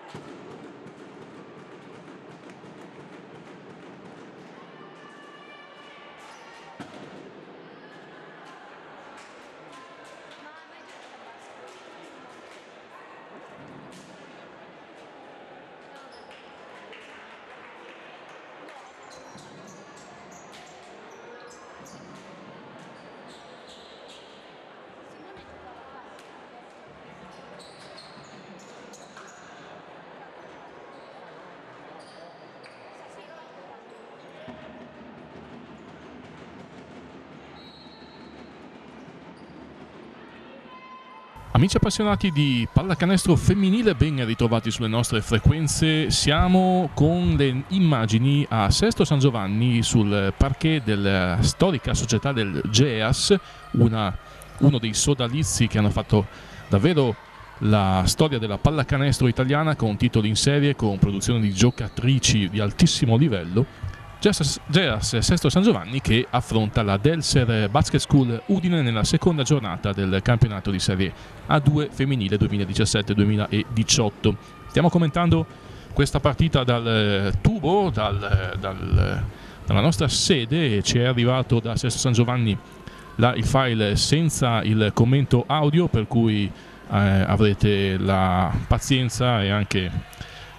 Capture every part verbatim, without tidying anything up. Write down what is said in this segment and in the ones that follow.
Amici appassionati di pallacanestro femminile, ben ritrovati sulle nostre frequenze. Siamo con le immagini a Sesto San Giovanni sul parquet della storica società del Geas, una, uno dei sodalizi che hanno fatto davvero la storia della pallacanestro italiana, con titoli in serie, con produzione di giocatrici di altissimo livello. Geas Sesto San Giovanni che affronta la Delser Basket School Udine nella seconda giornata del campionato di Serie A due femminile duemiladiciassette duemiladiciotto. Stiamo commentando questa partita dal tubo, dal, dal, dalla nostra sede. Ci è arrivato da Sesto San Giovanni la, il file senza il commento audio, per cui eh, avrete la pazienza e anche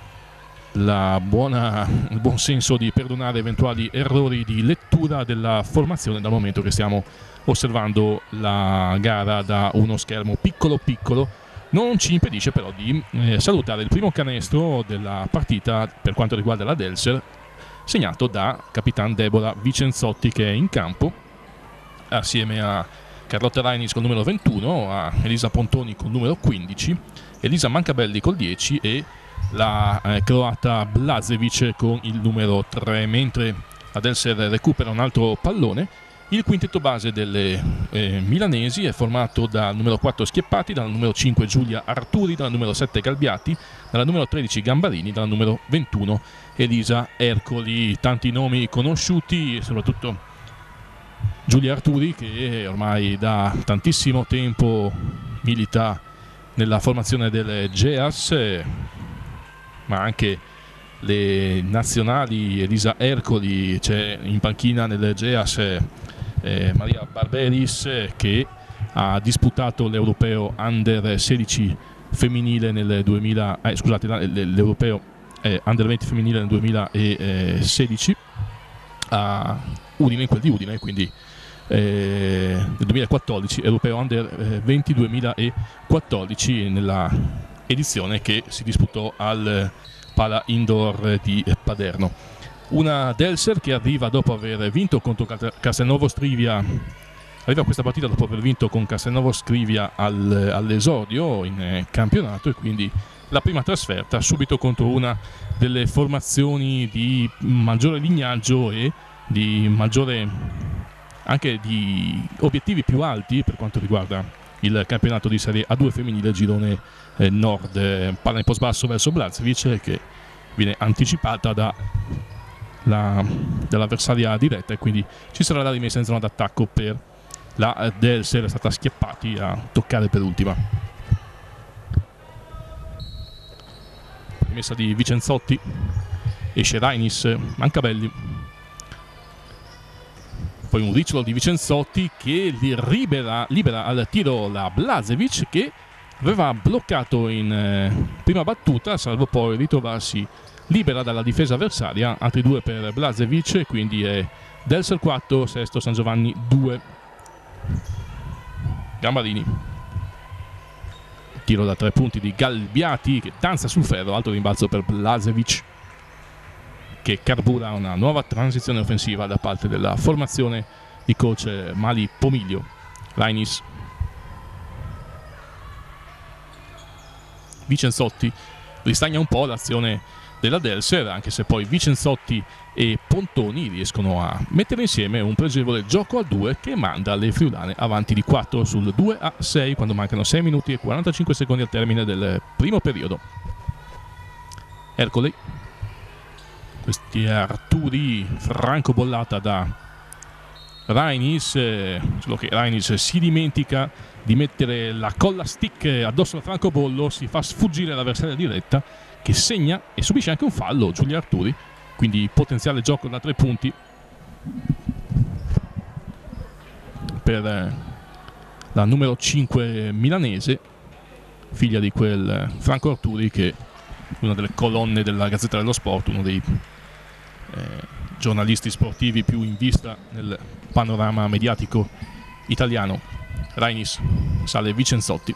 la buona, il buon senso di perdonare eventuali errori di lettura della formazione, dal momento che stiamo osservando la gara da uno schermo piccolo piccolo. Non ci impedisce però di eh, salutare il primo canestro della partita per quanto riguarda la Delser, segnato da Capitan Deborah Vicenzotti, che è in campo assieme a Carlotta Rainis col numero ventuno, a Elisa Pontoni col numero quindici, Elisa Mancabelli col dieci e la eh, croata Blazevic con il numero tre. Mentre la Delser recupera un altro pallone, il quintetto base delle eh, milanesi è formato dal numero quattro Schieppati, dal numero cinque Giulia Arturi, dal numero sette Galbiati, dalla numero tredici Gambarini, dal numero ventuno Elisa Ercoli. Tanti nomi conosciuti, soprattutto Giulia Arturi, che ormai da tantissimo tempo milita nella formazione del Geas, ma anche le nazionali. Elisa Ercoli, c'è in panchina nel Geas eh, Maria Barberis, eh, che ha disputato l'Europeo Under sedici femminile nel duemila, eh, scusate, l'Europeo eh, Under venti femminile nel duemilasedici a Udine, in quel di Udine, quindi eh, nel duemilaquattordici Europeo Under venti duemilaquattordici, nella edizione che si disputò al Pala Indoor di Paderno. Una Delser che arriva dopo aver vinto contro Castelnuovo Scrivia, arriva a questa partita dopo aver vinto con Castelnuovo Scrivia al, all'esordio in eh, campionato, e quindi la prima trasferta subito contro una delle formazioni di maggiore lignaggio e di maggiore anche di obiettivi più alti per quanto riguarda il campionato di Serie A due femminile girone eh, nord. Eh, palla in post basso verso Blazevic, che viene anticipata da la, dall'avversaria diretta, e quindi ci sarà la rimessa in zona d'attacco per la Delser. È stata Schieppati a toccare per ultima. Rimessa di Vicenzotti, esce Rainis, Mancabelli, poi un ricciolo di Vicenzotti che libera, libera al tiro la Blazevic, che aveva bloccato in eh, prima battuta, salvo poi ritrovarsi libera dalla difesa avversaria. Altri due per Blazevic, quindi è Delser quattro, Sesto San Giovanni due. Gambarini, tiro da tre punti di Galbiati, che danza sul ferro, alto rimbalzo per Blazevic, che carbura una nuova transizione offensiva da parte della formazione di coach Mali Pomiglio. Rainis, Vicenzotti ristagna un po' l'azione della Delser, anche se poi Vicenzotti e Pontoni riescono a mettere insieme un pregevole gioco a due che manda le friulane avanti di quattro sul due a sei quando mancano sei minuti e quarantacinque secondi al termine del primo periodo. Ercole, questi Arturi, franco bollata da Rainis, eh, solo che Rainis si dimentica di mettere la colla stick addosso al francobollo, si fa sfuggire l'avversario di diretta che segna e subisce anche un fallo, Giulia Arturi, quindi potenziale gioco da tre punti per eh, la numero cinque milanese, figlia di quel Franco Arturi che è una delle colonne della Gazzetta dello Sport, uno dei eh, giornalisti sportivi più in vista nel panorama mediatico italiano. Rainis sale Vicenzotti,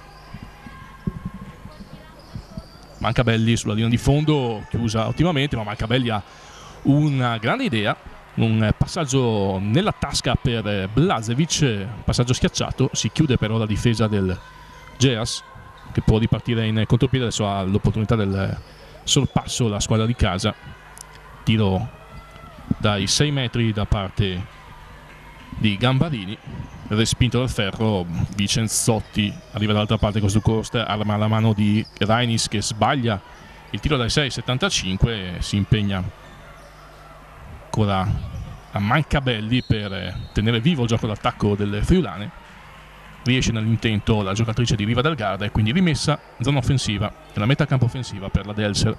Mancabelli sulla linea di fondo, chiusa ottimamente, ma Mancabelli ha una grande idea, un passaggio nella tasca per Blažević, passaggio schiacciato, si chiude però la difesa del Geas che può ripartire in contropiede, adesso ha l'opportunità del sorpasso la squadra di casa, tiro dai sei metri da parte di Gambarini, respinto dal ferro, Vicenzotti arriva dall'altra parte con Zuccost, arma la mano di Rainis che sbaglia il tiro dai sei settantacinque, si impegna ancora a Mancabelli per tenere vivo il gioco d'attacco delle friulane, riesce nell'intento la giocatrice di Riva del Garda e quindi rimessa in zona offensiva, nella metà campo offensiva per la Delser.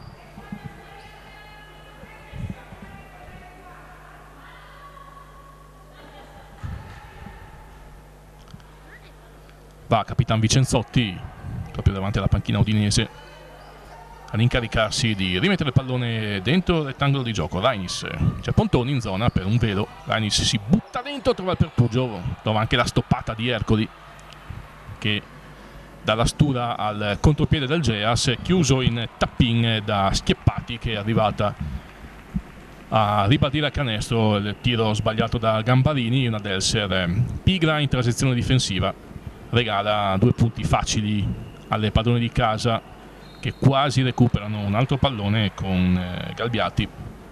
Va Capitan Vicenzotti proprio davanti alla panchina udinese ad incaricarsi di rimettere il pallone dentro il rettangolo di gioco. Rainis, c'è Pontoni in zona per un velo, Rainis si butta dentro, trova il pertugio, trova anche la stoppata di Ercoli che dalla stura al contropiede del Geas, chiuso in tapping da Schieppati che è arrivata a ribadire il canestro, il tiro sbagliato da Gambarini, una Delser pigra in transizione difensiva, regala due punti facili alle padrone di casa che quasi recuperano un altro pallone con eh, Galbiati.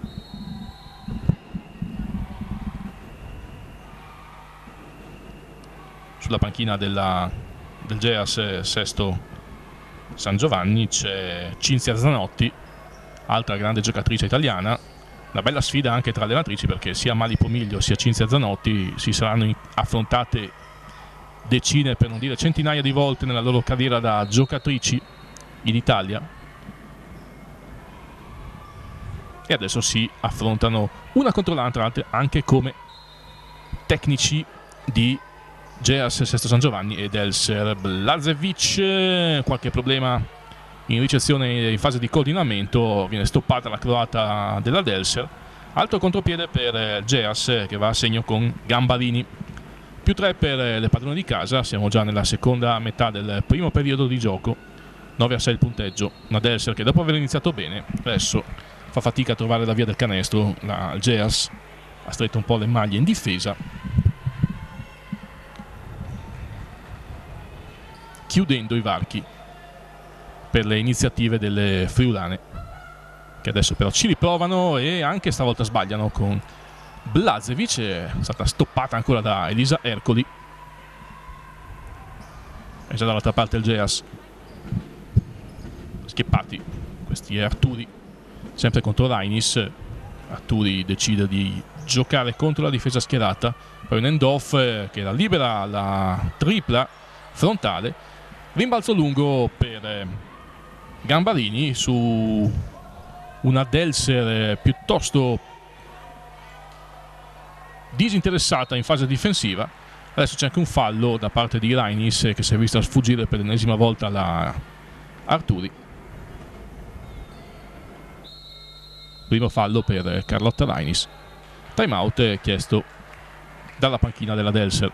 Sulla panchina della, del Geas Sesto San Giovanni c'è Cinzia Zanotti, altra grande giocatrice italiana. Una bella sfida anche tra allenatrici perché sia Mali Pomiglio sia Cinzia Zanotti si saranno affrontate decine per non dire centinaia di volte nella loro carriera da giocatrici in Italia e adesso si affrontano una contro l'altra anche come tecnici di Geas Sesto San Giovanni e Delser. Blažević, qualche problema in ricezione in fase di coordinamento, viene stoppata la croata della Delser, altro contropiede per Geas che va a segno con Gambarini. Più tre per le padrone di casa, siamo già nella seconda metà del primo periodo di gioco, nove a sei il punteggio. Una Delser che dopo aver iniziato bene adesso fa fatica a trovare la via del canestro, la Geas ha stretto un po' le maglie in difesa, chiudendo i varchi per le iniziative delle friulane che adesso però ci riprovano e anche stavolta sbagliano con Blažević, è stata stoppata ancora da Elisa Ercoli e già dall'altra parte il Geas. Schieppati, questi è Arturi sempre contro Rainis. Arturi decide di giocare contro la difesa schierata, poi un end-off che la libera la tripla frontale, rimbalzo lungo per Gambarini su una Delser piuttosto disinteressata in fase difensiva. Adesso c'è anche un fallo da parte di Rainis che si è vista sfuggire per l'ennesima volta la Arturi. Primo fallo per Carlotta Rainis. Time out chiesto dalla panchina della Delser.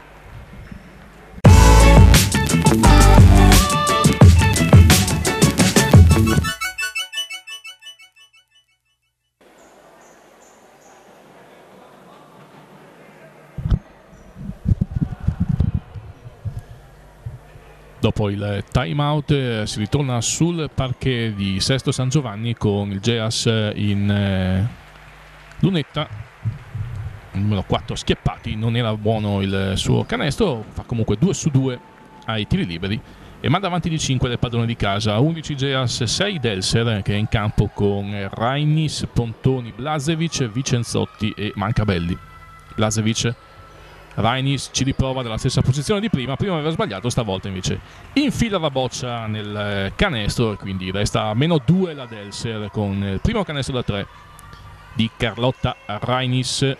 Dopo il time out eh, si ritorna sul parquet di Sesto San Giovanni con il Geas in eh, lunetta, numero quattro Schieppati, non era buono il suo canestro, fa comunque due su due ai tiri liberi e manda avanti di cinque le padrone di casa. Undici Geas, sei Delser che è in campo con Rainis, Pontoni, Blažević, Vicenzotti e Mancabelli. Blažević Rainis ci riprova dalla stessa posizione di prima, prima aveva sbagliato, stavolta invece infila la boccia nel canestro e quindi resta a meno due la Delser con il primo canestro da tre di Carlotta Rainis.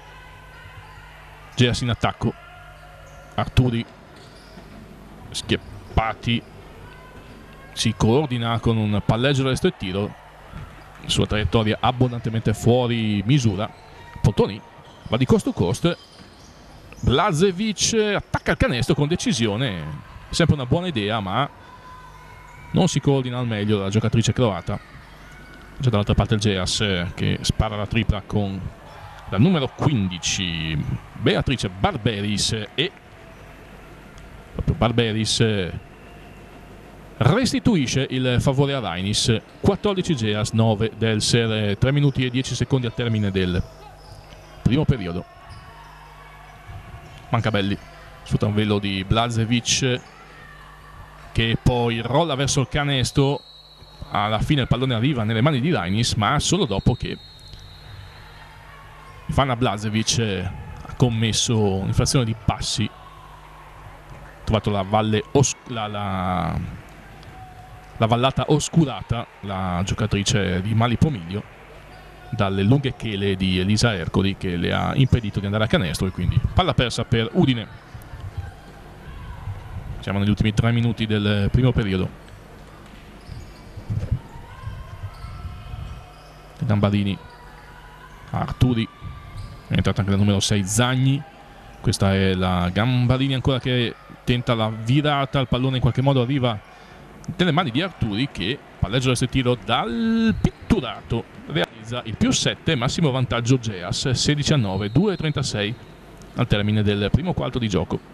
Geas in attacco, Arturi Schieppati si coordina con un palleggio resto e tiro, sua traiettoria abbondantemente fuori misura. Pontoni va di cost to cost, Blazevic attacca il canestro con decisione, sempre una buona idea ma non si coordina al meglio la giocatrice croata. C'è dall'altra parte il Geas che spara la tripla con la numero quindici Beatrice Barberis e proprio Barberis restituisce il favore a Rainis. Quattordici Geas, nove Delser, tre minuti e dieci secondi al termine del primo periodo. Mancabelli sfrutta un velo di Blazevic che poi rolla verso il canestro. Alla fine il pallone arriva nelle mani di Rainis, ma solo dopo che Ivana Blazevic ha commesso un'infrazione di passi. Ha trovato la valle la, la, la vallata oscurata la giocatrice di Mali Pomiglio dalle lunghe chele di Elisa Ercoli che le ha impedito di andare a canestro e quindi palla persa per Udine. Siamo negli ultimi tre minuti del primo periodo. Gambarini, Arturi, è entrata anche la numero sei Zagni. Questa è la Gambarini ancora che tenta la virata, il pallone in qualche modo arriva nelle mani di Arturi che palleggio questo tiro dal pitturato, realizza il più sette, massimo vantaggio Geas, sedici a nove, due e trentasei al termine del primo quarto di gioco.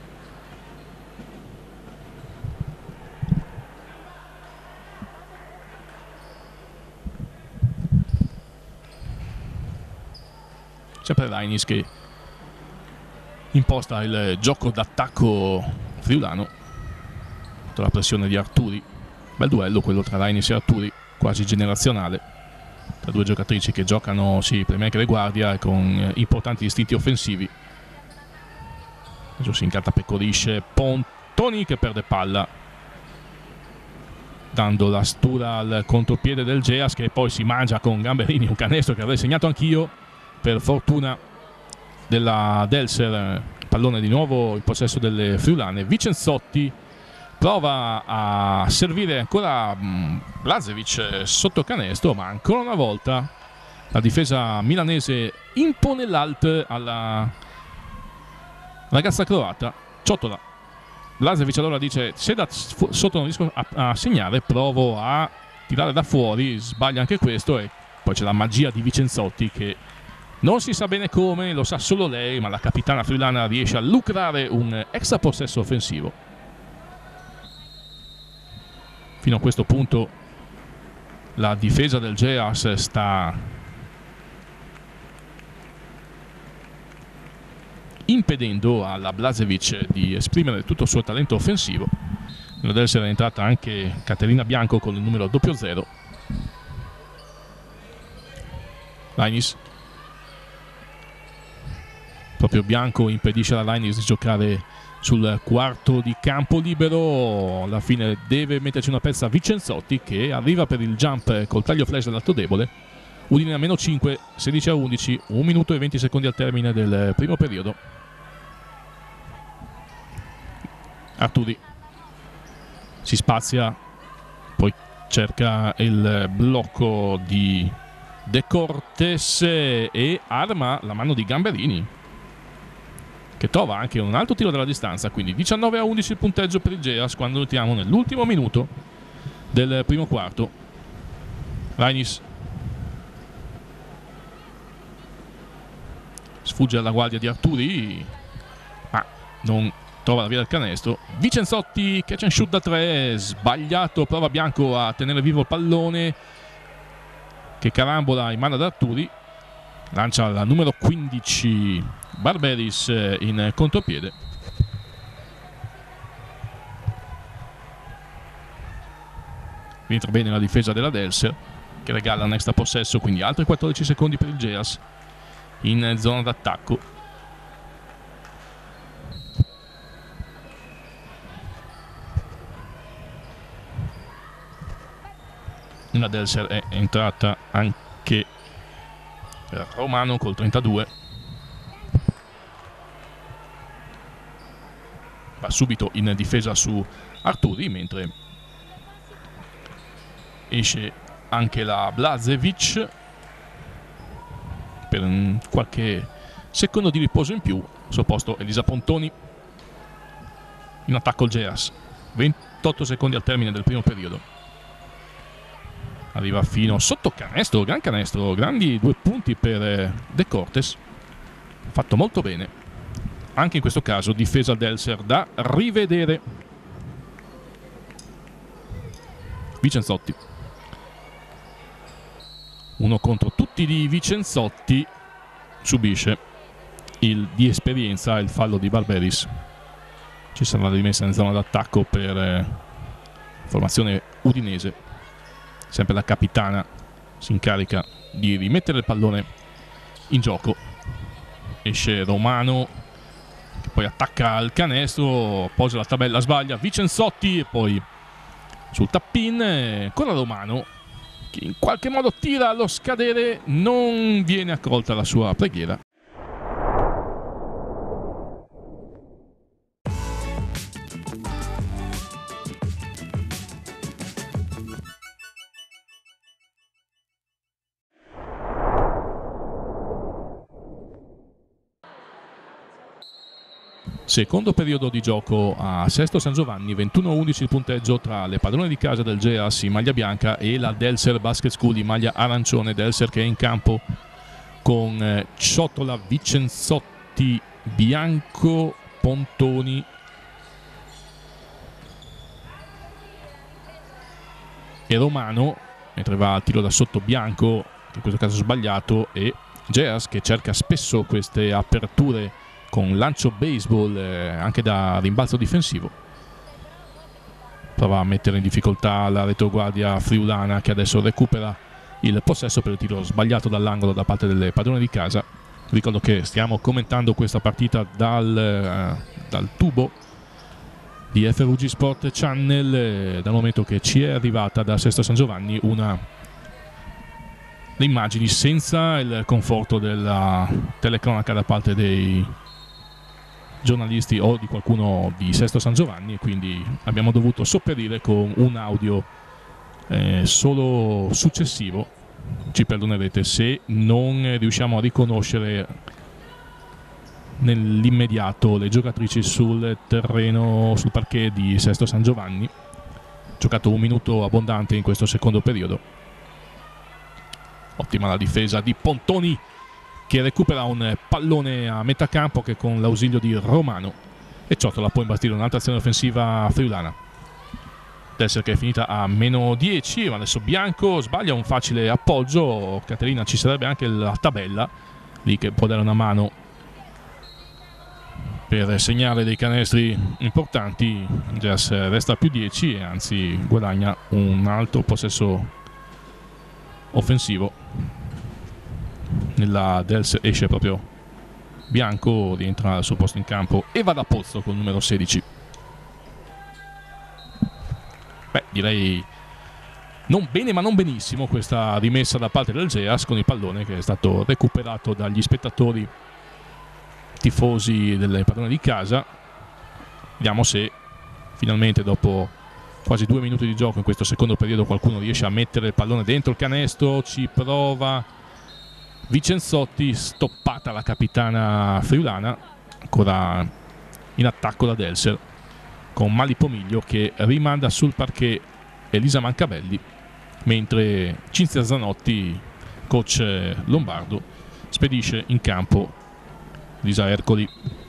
Sempre Rainis che imposta il gioco d'attacco friulano sotto la pressione di Arturi. Bel duello quello tra Rainis e Arturi, quasi generazionale, tra due giocatrici che giocano sì, playmaker e guardia con importanti istinti offensivi. Adesso si incartapecorisce Pontoni che perde palla dando la stura al contropiede del Geas che poi si mangia con Gamberini un canestro che avrei segnato anch'io. Per fortuna della Delser, pallone di nuovo in possesso delle friulane. Vicenzotti prova a servire ancora Blazevic sotto canestro, ma ancora una volta la difesa milanese impone l'alt alla ragazza croata. Ciotola. Blazevic allora dice: se da sotto non riesco a, a segnare, provo a tirare da fuori. Sbaglia anche questo e poi c'è la magia di Vicenzotti che non si sa bene come, lo sa solo lei, ma la capitana friulana riesce a lucrare un extra possesso offensivo. Fino a questo punto la difesa del Geas sta impedendo alla Blazevic di esprimere tutto il suo talento offensivo. Deve essere entrata anche Caterina Bianco con il numero doppio zero. Rainis. Proprio Bianco impedisce alla Rainis di giocare sul quarto di campo libero. Alla fine deve metterci una pezza Vicenzotti che arriva per il jump col taglio flash dell'alto debole. Udine a meno cinque, sedici a undici, un minuto e venti secondi al termine del primo periodo. Arturi si spazia, poi cerca il blocco di De Cortes e arma la mano di Gamberini che trova anche un alto tiro dalla distanza, quindi diciannove a undici il punteggio per il Geas quando entriamo nell'ultimo minuto del primo quarto. Rainis sfugge alla guardia di Arturi ma non trova la via del canestro. Vicenzotti catch and shoot da tre, sbagliato, prova Bianco a tenere vivo il pallone che carambola in mano ad Arturi, lancia la numero quindici Barberis in contropiede. Rientra bene la difesa della Delser che regala un extra possesso, quindi altri quattordici secondi per il Geas in zona d'attacco. Nella Delser è entrata anche Romano col trentadue. Va subito in difesa su Arturi, mentre esce anche la Blazevic per un qualche secondo di riposo in più. Al suo posto Elisa Pontoni. In attacco il Geas, ventotto secondi al termine del primo periodo. Arriva fino sotto canestro, gran canestro, grandi due punti per De Cortes, fatto molto bene. Anche in questo caso difesa Delser da rivedere. Vicenzotti, uno contro tutti di Vicenzotti, subisce il di esperienza il fallo di Barberis. Ci sarà la rimessa in zona d'attacco per eh, formazione udinese. Sempre la capitana si incarica di rimettere il pallone in gioco. Esce Romano, che poi attacca il canestro, posa la tabella, sbaglia Vicenzotti e poi sul tap-in ancora Romano, che in qualche modo tira allo scadere, non viene accolta la sua preghiera. Secondo periodo di gioco a Sesto San Giovanni, ventuno a undici il punteggio tra le padrone di casa del Geas in maglia bianca e la Delser Basket School in maglia arancione. Delser che è in campo con eh, Ciotola, Vicenzotti, Bianco, Pontoni e Romano, mentre va al tiro da sotto Bianco, che in questo caso sbagliato, e Geas che cerca spesso queste aperture con lancio baseball eh, anche da rimbalzo difensivo. Prova a mettere in difficoltà la retroguardia friulana, che adesso recupera il possesso per il tiro sbagliato dall'angolo da parte delle padrone di casa. Ricordo che stiamo commentando questa partita dal, eh, dal tubo di F R U G Sport Channel, eh, dal momento che ci è arrivata da Sesto San Giovanni una le immagini senza il conforto della telecronaca da parte dei giornalisti o di qualcuno di Sesto San Giovanni, e quindi abbiamo dovuto sopperire con un audio eh, solo successivo. Ci perdonerete se non riusciamo a riconoscere nell'immediato le giocatrici sul terreno, sul parquet di Sesto San Giovanni. Giocato un minuto abbondante in questo secondo periodo. Ottima la difesa di Pontoni, che recupera un pallone a metà campo che con l'ausilio di Romano, e Ciotola può imbastire un'altra azione offensiva friulana. Delser che è finita a meno dieci, ma adesso Bianco sbaglia un facile appoggio. Caterina, ci sarebbe anche la tabella lì che può dare una mano per segnare dei canestri importanti. Geas resta a più dieci e anzi guadagna un altro possesso offensivo. Nella Delser esce proprio Bianco, rientra al suo posto in campo e va da Pozzo con il numero sedici. Beh, direi non bene ma non benissimo questa rimessa da parte del Geas, con il pallone che è stato recuperato dagli spettatori tifosi delle padrone di casa. Vediamo se finalmente dopo quasi due minuti di gioco in questo secondo periodo qualcuno riesce a mettere il pallone dentro il canestro. Ci prova Vicenzotti, stoppata la capitana friulana. Ancora in attacco la Delser con Mali Pomiglio che rimanda sul parquet Elisa Mancabelli, mentre Cinzia Zanotti, coach lombardo, spedisce in campo Lisa Ercoli.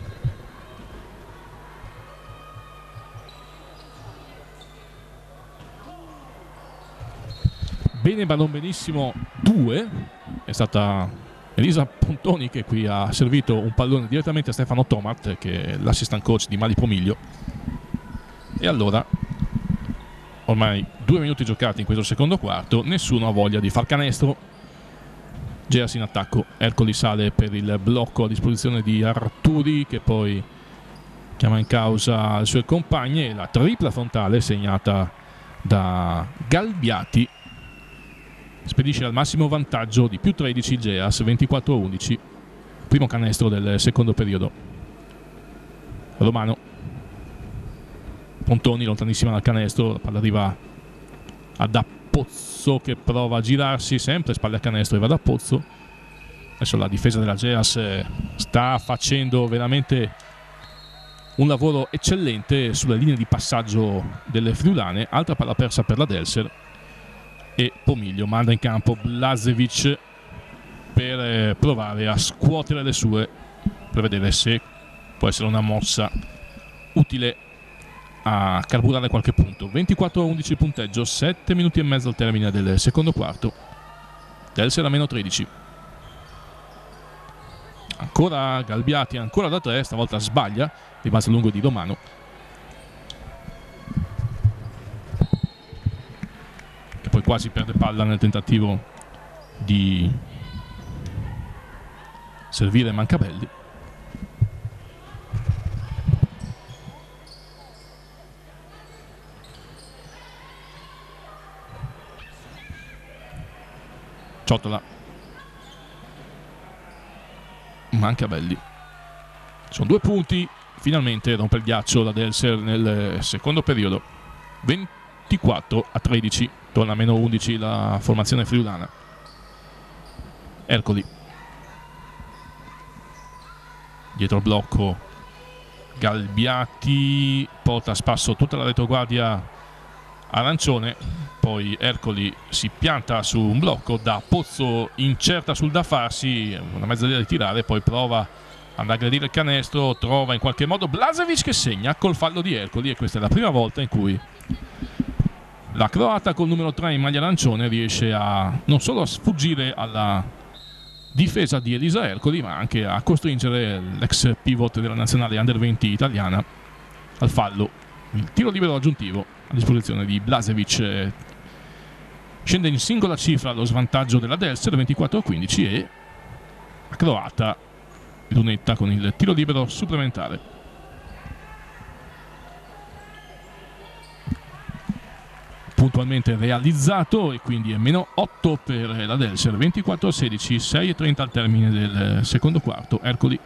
Bene ma non benissimo due, è stata Elisa Pontoni che qui ha servito un pallone direttamente a Stefano Tomat, che è l'assistant coach di Mali Pomiglio. E allora, ormai due minuti giocati in questo secondo quarto, nessuno ha voglia di far canestro. Geas in attacco, Ercoli sale per il blocco a disposizione di Arturi, che poi chiama in causa le sue compagne. La tripla frontale segnata da Galbiati, spedisce al massimo vantaggio di più tredici il Geas, ventiquattro a undici. Primo canestro del secondo periodo. Romano. Pontoni lontanissima dal canestro, la palla arriva a Dappozzo che prova a girarsi, sempre spalle a canestro e va da Pozzo. Adesso la difesa della Geas sta facendo veramente un lavoro eccellente sulle linee di passaggio delle friulane. Altra palla persa per la Delser e Pomiglio manda in campo Blažević per provare a scuotere le sue, per vedere se può essere una mossa utile a carburare qualche punto. Ventiquattro a undici il punteggio, sette minuti e mezzo al termine del secondo quarto. Delser a meno tredici. Ancora Galbiati, ancora da tre, stavolta sbaglia, rimase lungo di Romano. Che poi quasi perde palla nel tentativo di servire Mancabelli. Ciotola. Mancabelli. Sono due punti, finalmente rompe il ghiaccio la Delser nel secondo periodo. ventiquattro a tredici, torna a meno undici la formazione friulana. Ercoli. Dietro il blocco Galbiati porta a spasso tutta la retroguardia arancione, poi Ercoli si pianta su un blocco, da Pozzo incerta sul da farsi, una mezza via di tirare, poi prova ad aggredire il canestro, trova in qualche modo Blažević che segna col fallo di Ercoli, e questa è la prima volta in cui la croata col numero tre in maglia arancione riesce a non solo a sfuggire alla difesa di Elisa Ercoli, ma anche a costringere l'ex pivot della nazionale under venti italiana al fallo. Il tiro libero aggiuntivo a disposizione di Blažević scende in singola cifra lo svantaggio della Delser, ventiquattro a quindici, e la croata lunetta con il tiro libero supplementare. Puntualmente realizzato, e quindi è meno otto per la Delser, ventiquattro a sedici, sei e trenta al termine del secondo quarto. Ercoli.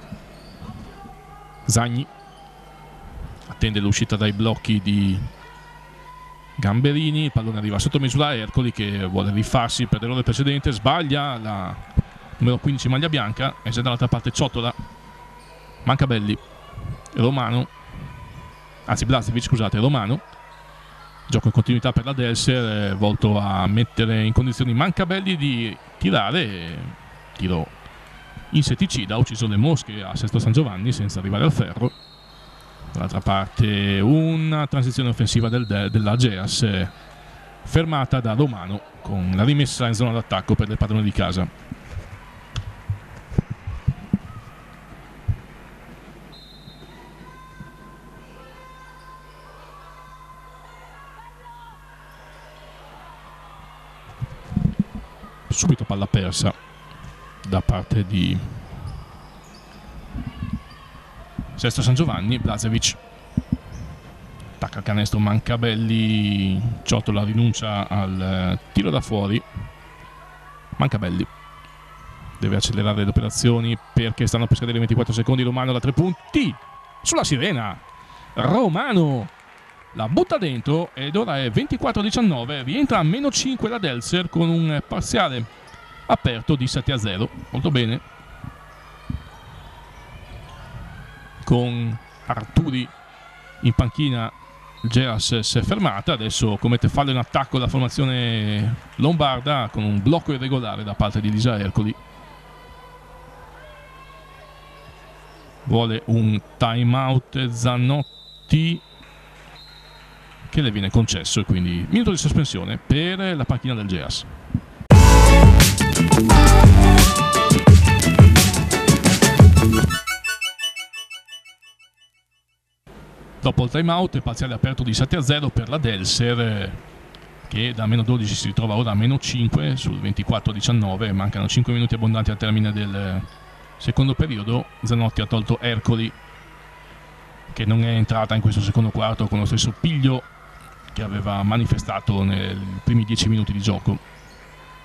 Zagni attende l'uscita dai blocchi di Gamberini, il pallone arriva sotto misura a Ercoli che vuole rifarsi per l'errore precedente, sbaglia la numero quindici maglia bianca, e c'è dall'altra parte Ciotola. Mancabelli. Romano, anzi Blažević, scusate, Romano. Gioco in continuità per la Delser, eh, volto a mettere in condizioni Mancabelli di tirare. Tiro insetticida, ha ucciso le mosche a Sesto San Giovanni senza arrivare al ferro. Dall'altra parte una transizione offensiva del de della Geas, eh, fermata da Romano con la rimessa in zona d'attacco per le padrone di casa. Subito palla persa da parte di Sesto San Giovanni. Blažević attacca il canestro, Mancabelli. Ciotola rinuncia al tiro da fuori. Mancabelli deve accelerare le operazioni perché stanno per scadere ventiquattro secondi. Romano da tre punti sulla sirena. Romano la butta dentro ed ora è ventiquattro a diciannove. Rientra a meno cinque la Delser con un parziale aperto di sette a zero. Molto bene, con Arturi in panchina. Il Geas si è fermata, adesso commette fallo in attacco la formazione lombarda con un blocco irregolare da parte di Elisa Ercoli. Vuole un time out Zanotti che le viene concesso, e quindi minuto di sospensione per la panchina del Geas. Dopo il time out, parziale aperto di sette a zero per la Delser, che da meno dodici si ritrova ora a meno cinque sul ventiquattro a diciannove. Mancano cinque minuti abbondanti al termine del secondo periodo. Zanotti ha tolto Ercoli, che non è entrata in questo secondo quarto con lo stesso piglio che aveva manifestato nei primi dieci minuti di gioco.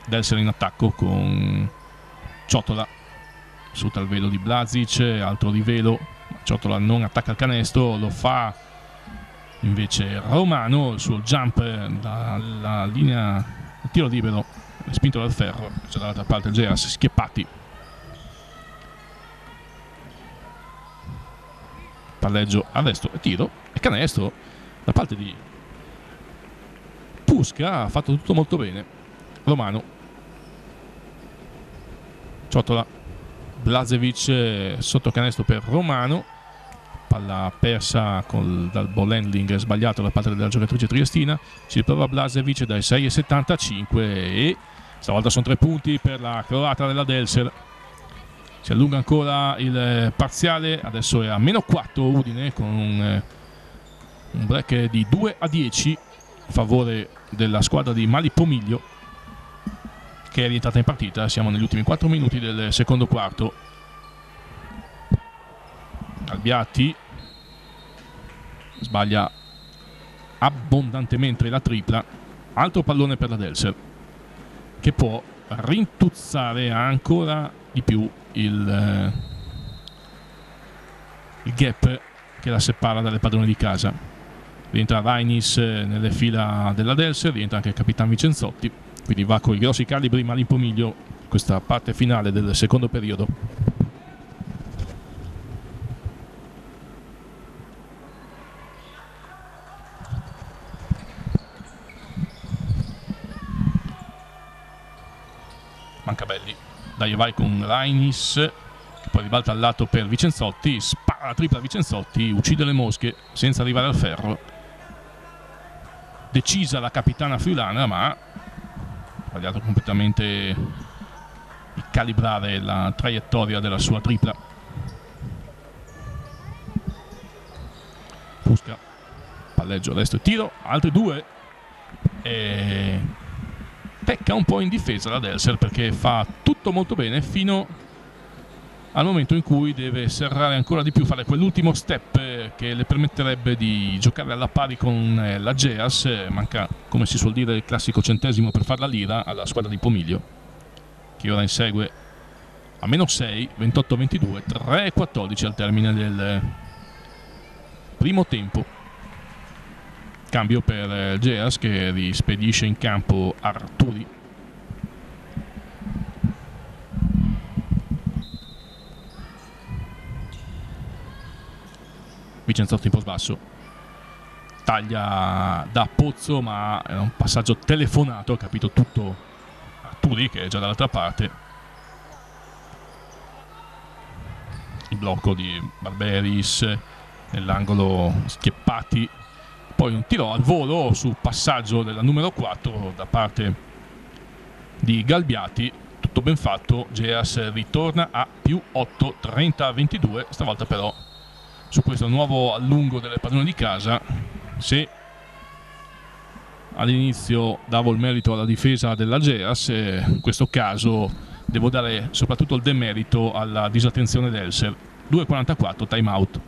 Delser in attacco con Ciotola, sfrutta il velo di Blazic, altro rivelo, Ciotola non attacca il canestro, lo fa invece Romano, il suo jump dalla linea il tiro libero spinto dal ferro, c'è dall'altra parte il Geras, Schieppati, palleggio, arresto e tiro e canestro da parte di Pusca, ha fatto tutto molto bene. Romano, Ciotola, Blažević sotto canestro per Romano, palla persa col, dal ball handling sbagliato da parte della giocatrice triestina, ci riprova Blažević dai sei e settantacinque e stavolta sono tre punti per la croata della Delser. Si allunga ancora il parziale, adesso è a meno quattro Udine con un, un break di due a dieci a favore della squadra di Mali Pomiglio, che è rientrata in partita. Siamo negli ultimi quattro minuti del secondo quarto. Albiati sbaglia abbondantemente la tripla, altro pallone per la Delser che può rintuzzare ancora di più il, eh, il gap che la separa dalle padrone di casa. Rientra Rainis nelle fila della Delser, rientra anche il Capitan Vicenzotti, quindi va con i grossi calibri Mali Pomiglio questa parte finale del secondo periodo. Mancabelli, dai vai con Rainis che poi ribalta al lato per Vicenzotti, spara la tripla Vicenzotti, uccide le mosche senza arrivare al ferro. Decisa la capitana friulana, ma ha sbagliato completamente di calibrare la traiettoria della sua tripla. Pusca, palleggio, resto e tiro, altri due e pecca un po' in difesa la Delser perché fa tutto molto bene fino al momento in cui deve serrare ancora di più, fare quell'ultimo step che le permetterebbe di giocare alla pari con la Geas. Manca, come si suol dire, il classico centesimo per far la lira alla squadra di Pomiglio, che ora insegue a meno sei, ventotto ventidue, tre e quattordici al termine del primo tempo. Cambio per Geas che rispedisce in campo Arturi. Vicenzotti in post basso, taglia da Pozzo, ma è un passaggio telefonato, ha capito tutto Arturi che è già dall'altra parte. Il blocco di Barberis nell'angolo, Schieppati, poi un tiro al volo sul passaggio della numero quattro da parte di Galbiati, tutto ben fatto. Geas ritorna a più otto, trenta a ventidue, stavolta però su questo nuovo allungo delle padrone di casa. Se all'inizio davo il merito alla difesa della Geas, in questo caso devo dare soprattutto il demerito alla disattenzione Delser. due e quarantaquattro, time out.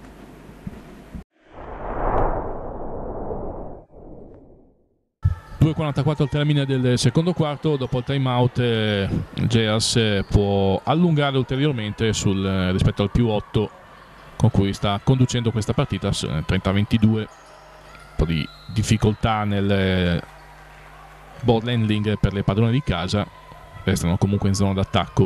due e quarantaquattro al termine del secondo quarto. Dopo il time out eh, Geas eh, può allungare ulteriormente sul, eh, rispetto al più otto con cui sta conducendo questa partita, trenta a ventidue. Un po' di difficoltà nel ball handling per le padrone di casa, restano comunque in zona d'attacco.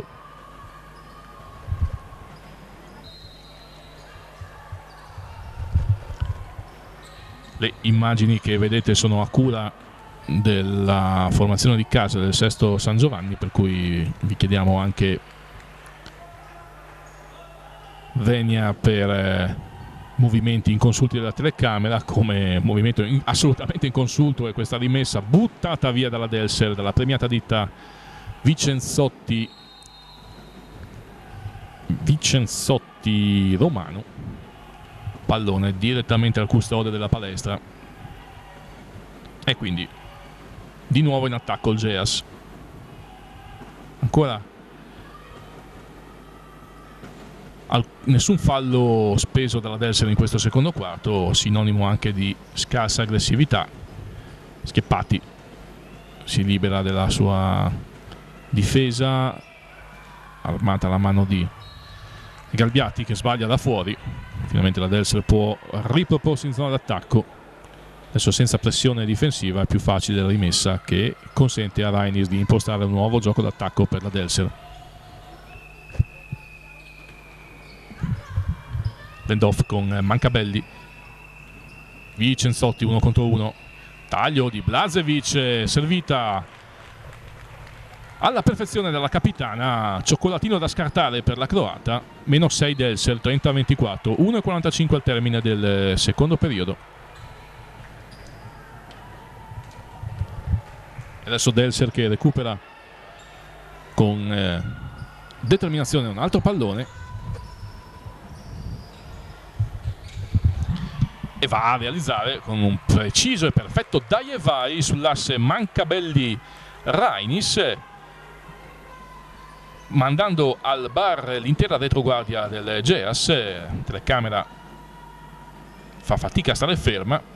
Le immagini che vedete sono a cura della formazione di casa del Sesto San Giovanni, per cui vi chiediamo anche venia per eh, movimenti inconsulti della telecamera. Come movimento in, assolutamente inconsulto è questa rimessa buttata via dalla Delser, dalla premiata ditta Vicenzotti Vicenzotti Romano. Pallone direttamente al custode della palestra e quindi di nuovo in attacco il Geas. Ancora Al, nessun fallo speso dalla Delser in questo secondo quarto, sinonimo anche di scarsa aggressività. Schieppati si libera della sua difesa armata alla mano di Galbiati che sbaglia da fuori. Finalmente la Delser può riproporsi in zona d'attacco. Adesso senza pressione difensiva è più facile la rimessa che consente a Rainis di impostare un nuovo gioco d'attacco per la Delser. Bend-off con Mancabelli, Vicenzotti uno contro uno, taglio di Blažević, servita alla perfezione dalla capitana, cioccolatino da scartare per la croata, meno sei Delser, trenta a ventiquattro, uno e quarantacinque al termine del secondo periodo. E adesso Delser che recupera con eh, determinazione un altro pallone e va a realizzare con un preciso e perfetto dai e vai sull'asse Mancabelli-Rainis, mandando al bar l'intera retroguardia del Geas. La telecamera fa fatica a stare ferma.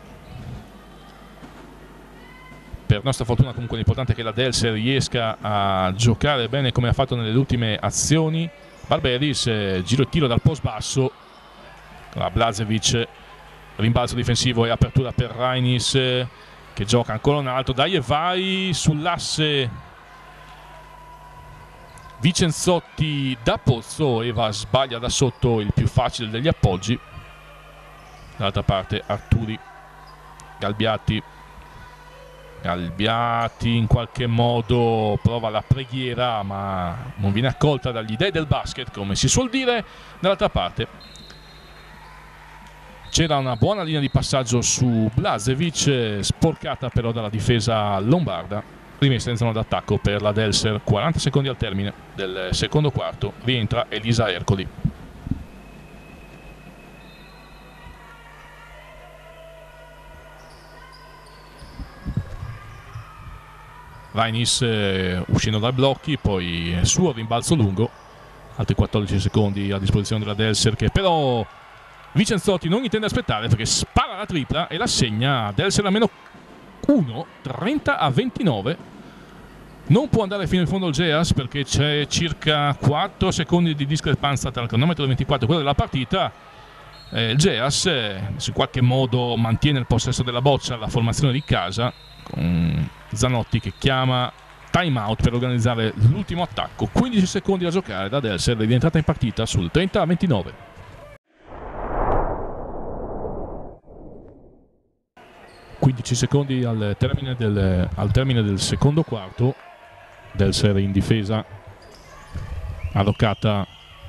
Per nostra fortuna comunque l'importante è che la Delser riesca a giocare bene come ha fatto nelle ultime azioni. Barberis, eh, giro e tiro dal post basso, la Blažević, rimbalzo difensivo e apertura per Rainis eh, che gioca ancora un altro dai e vai sull'asse Vicenzotti da Pozzo. Eva sbaglia da sotto il più facile degli appoggi. Dall'altra parte Arturi, Galbiati Galbiati in qualche modo prova la preghiera ma non viene accolta dagli dei del basket, come si suol dire. Dall'altra parte c'era una buona linea di passaggio su Blažević, sporcata però dalla difesa lombarda, rimessa in zona d'attacco per la Delser. Quaranta secondi al termine del secondo quarto, rientra Elisa Ercoli. Rainis eh, uscendo dai blocchi, poi suo rimbalzo lungo, altri quattordici secondi a disposizione della Delser, che però Vicenzotti non intende aspettare perché spara la tripla e la segna. Delser a meno uno, trenta a ventinove. Non può andare fino in fondo il Geas perché c'è circa quattro secondi di discrepanza tra il cronometro del ventiquattro e quello della partita. eh, il Geas eh, in qualche modo mantiene il possesso della boccia, la formazione di casa, con Zanotti che chiama time out per organizzare l'ultimo attacco. Quindici secondi da giocare, da Delser è rientrata in partita sul trenta a ventinove. quindici secondi al termine del, al termine del secondo quarto. Delser in difesa, arroccata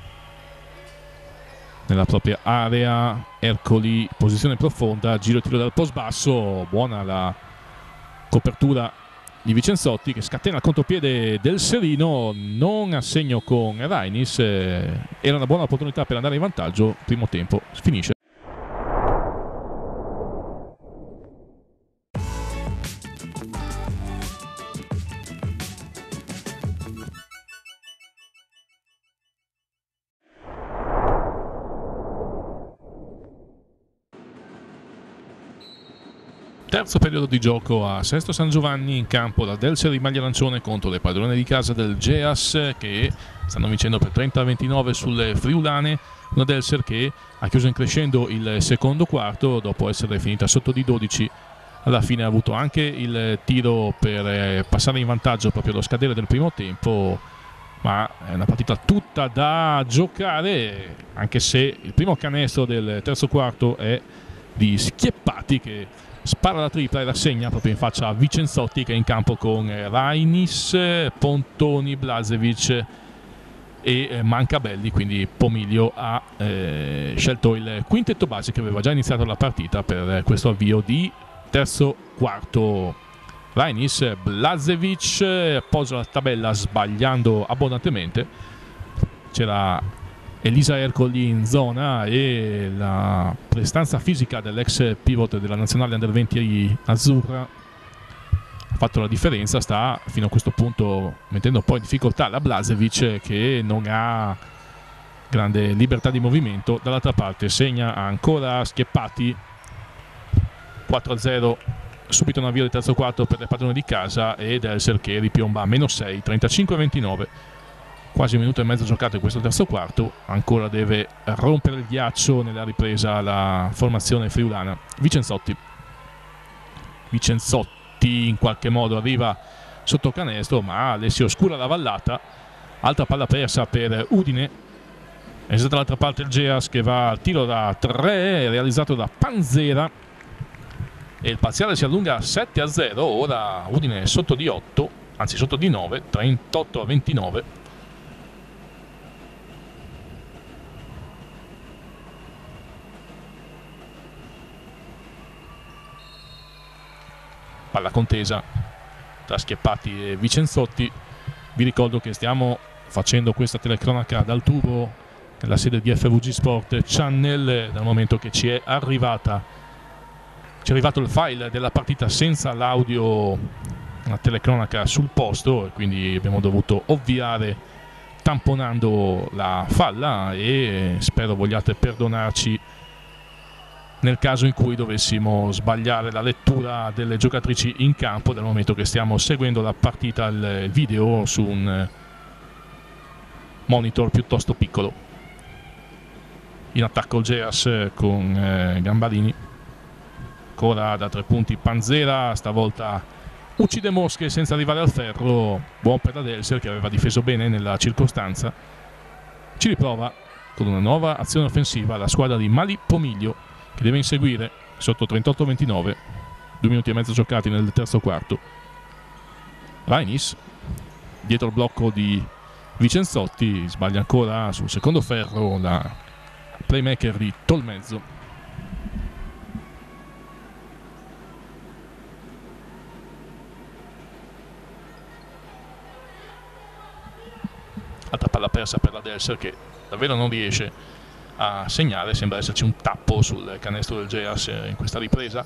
nella propria area. Ercoli, posizione profonda, giro e tiro dal post basso, buona la copertura di Vicenzotti che scatena il contropiede del Serino, non a segno con Rainis. Eh, era una buona opportunità per andare in vantaggio. Primo tempo finisce. Terzo periodo di gioco a Sesto San Giovanni, in campo la Delser in maglia arancione contro le padrone di casa del Geas che stanno vincendo per trenta a ventinove sulle friulane. Una Delser che ha chiuso in crescendo il secondo quarto dopo essere finita sotto di dodici. Alla fine ha avuto anche il tiro per passare in vantaggio proprio allo scadere del primo tempo, ma è una partita tutta da giocare, anche se il primo canestro del terzo quarto è di Schieppati che spara la tripla e la segna proprio in faccia a Vicenzotti che è in campo con Rainis, Pontoni, Blažević e Mancabelli. Quindi Pomiglio ha eh, scelto il quintetto base che aveva già iniziato la partita per questo avvio di terzo quarto. Rainis, Blažević appoggia la tabella sbagliando abbondantemente. C'era Elisa Ercoli in zona e la prestanza fisica dell'ex pivot della nazionale under venti azzurra ha fatto la differenza. Sta fino a questo punto mettendo un po' in difficoltà la Blažević che non ha grande libertà di movimento. Dall'altra parte segna ancora Schieppati, quattro a zero subito un avvio del terzo quarto per le padrone di casa e Delser che ripiomba a meno sei, trentacinque a ventinove. Quasi un minuto e mezzo giocato in questo terzo quarto, ancora deve rompere il ghiaccio nella ripresa la formazione friulana. Vicenzotti Vicenzotti in qualche modo arriva sotto canestro, ma Alessio oscura la vallata. Altra palla persa per Udine. È stata dall'altra parte il Geas che va al tiro da tre, realizzato da Panzera, e il parziale si allunga a sette a zero. Ora Udine è sotto di otto, anzi sotto di nove, trentotto a ventinove. Palla contesa tra Schieppati e Vicenzotti. Vi ricordo che stiamo facendo questa telecronaca dal tubo nella sede di F V G Sport Channel, dal momento che ci è arrivata ci è arrivato il file della partita senza l'audio, una telecronaca sul posto, e quindi abbiamo dovuto ovviare tamponando la falla, e spero vogliate perdonarci nel caso in cui dovessimo sbagliare la lettura delle giocatrici in campo, dal momento che stiamo seguendo la partita, il video, su un monitor piuttosto piccolo. In attacco il Geas con eh, Gambarini, ancora da tre punti Panzera, stavolta uccide mosche senza arrivare al ferro. Buon per la Delser che aveva difeso bene nella circostanza. Ci riprova con una nuova azione offensiva la squadra di Mali Pomiglio, che deve inseguire sotto trentotto a ventinove, due minuti e mezzo giocati nel terzo quarto. Rainis dietro il blocco di Vicenzotti, sbaglia ancora sul secondo ferro la playmaker di Tolmezzo. Altra palla persa per la Delser che davvero non riesce a segnare. Sembra esserci un tappo sul canestro del Geas in questa ripresa.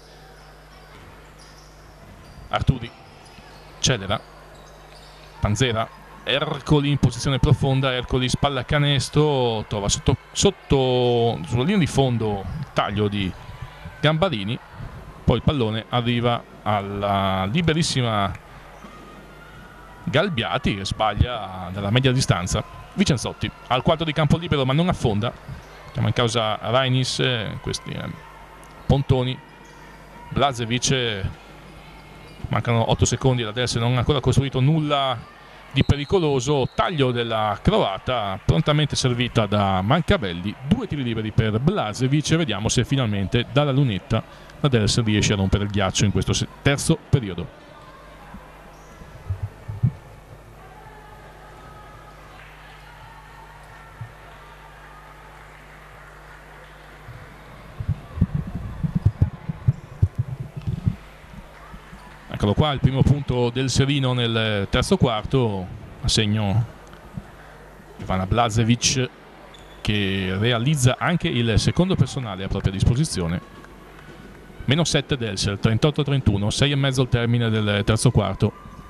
Artudi celera, Panzera, Ercoli in posizione profonda, Ercoli spalla canestro, trova sotto, sotto sulla linea di fondo il taglio di Gambarini, poi il pallone arriva alla liberissima Galbiati che sbaglia dalla media distanza. Vicenzotti al quarto di campo libero ma non affonda. Chiama in causa Rainis, questi eh, Pontoni, Blazevic. Mancano otto secondi, la Delser non ha ancora costruito nulla di pericoloso. Taglio della croata, prontamente servita da Mancabelli. Due tiri liberi per Blazevic. Vediamo se finalmente dalla lunetta la Delser riesce a rompere il ghiaccio in questo terzo periodo. Eccolo qua il primo punto del Serino nel terzo quarto, a segno Ivana Blazevic, che realizza anche il secondo personale a propria disposizione. Meno sette Delser, trentotto a trentuno, sei e mezzo al termine del terzo quarto.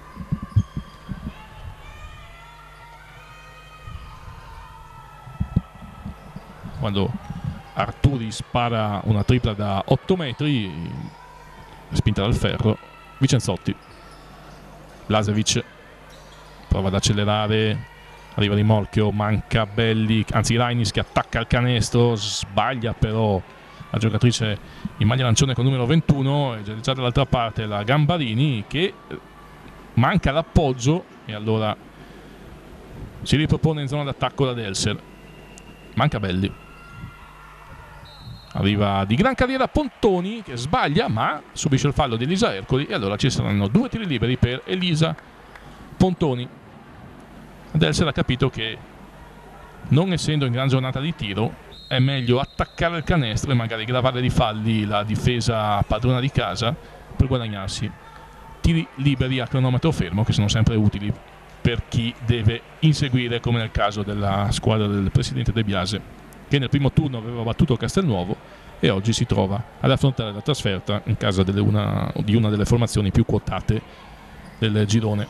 Quando Arturi spara una tripla da otto metri, spinta dal ferro, Vicenzotti. Blazevic prova ad accelerare, arriva rimorchio, manca Belli, anzi Rainis che attacca il canestro, sbaglia però la giocatrice in maglia arancione con numero ventuno, e già dall'altra parte la Gambarini che manca l'appoggio, e allora si ripropone in zona d'attacco la Delser. Manca Belli, arriva di gran carriera Pontoni che sbaglia ma subisce il fallo di Elisa Ercoli, e allora ci saranno due tiri liberi per Elisa Pontoni. Delser ha capito che, non essendo in gran giornata di tiro, è meglio attaccare il canestro e magari gravare di falli la difesa padrona di casa per guadagnarsi tiri liberi a cronometro fermo, che sono sempre utili per chi deve inseguire, come nel caso della squadra del presidente De Biase, che nel primo turno aveva battuto Castelnuovo e oggi si trova ad affrontare la trasferta in casa delle una, di una delle formazioni più quotate del girone.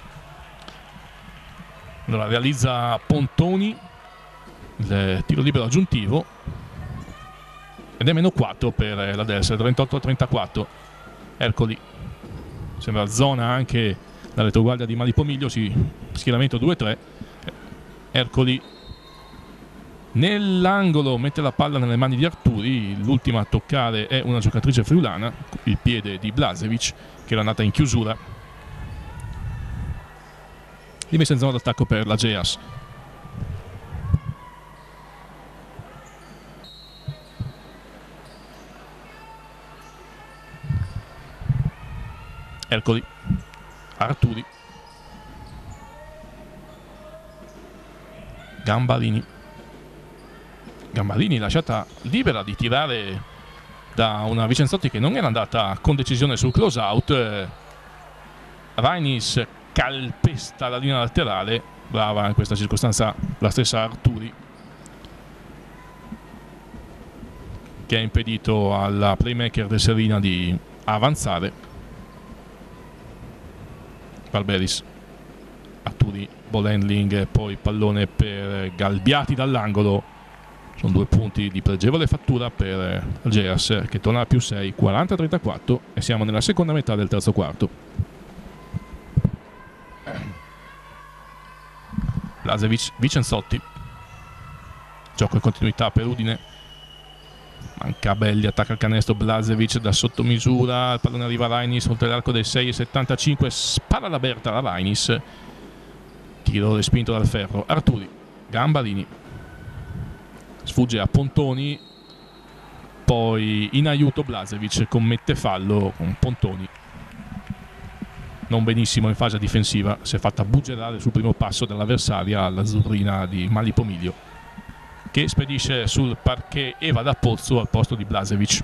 Allora realizza Pontoni il tiro libero aggiuntivo ed è meno quattro per la Delser, trentotto a trentaquattro. Ercoli, sembra zona anche la retroguardia di Mali Pomiglio, sì, schieramento due tre. Ercoli nell'angolo, mette la palla nelle mani di Arturi, l'ultima a toccare è una giocatrice friulana, il piede di Blažević che era andata in chiusura. Rimessa in zona d'attacco per la Geas. Ercoli, Arturi, Gambarini. Gambarini lasciata libera di tirare da una Vicenzotti che non era andata con decisione sul close out. Rainis calpesta la linea laterale, brava in questa circostanza la stessa Arturi, che ha impedito alla playmaker del Serina di avanzare. Barberis, Arturi, ball handling, poi pallone per Galbiati dall'angolo. Sono due punti di pregevole fattura per Geas che torna a più sei, quaranta a trentaquattro, e siamo nella seconda metà del terzo quarto. Blažević, Vicenzotti, gioco in continuità per Udine, manca Belli, attacca il canestro Blažević da sotto misura, il pallone arriva a Rainis oltre l'arco dei sei e settantacinque, spara la Berta la Rainis, tiro respinto dal ferro. Arturi, Gambarini, sfugge a Pontoni, poi in aiuto Blažević commette fallo con Pontoni, non benissimo in fase difensiva, si è fatta buggerare sul primo passo dell'avversaria, l'azzurrina di Mali Pomiglio, che spedisce sul parquet Eva da Pozzo al posto di Blažević.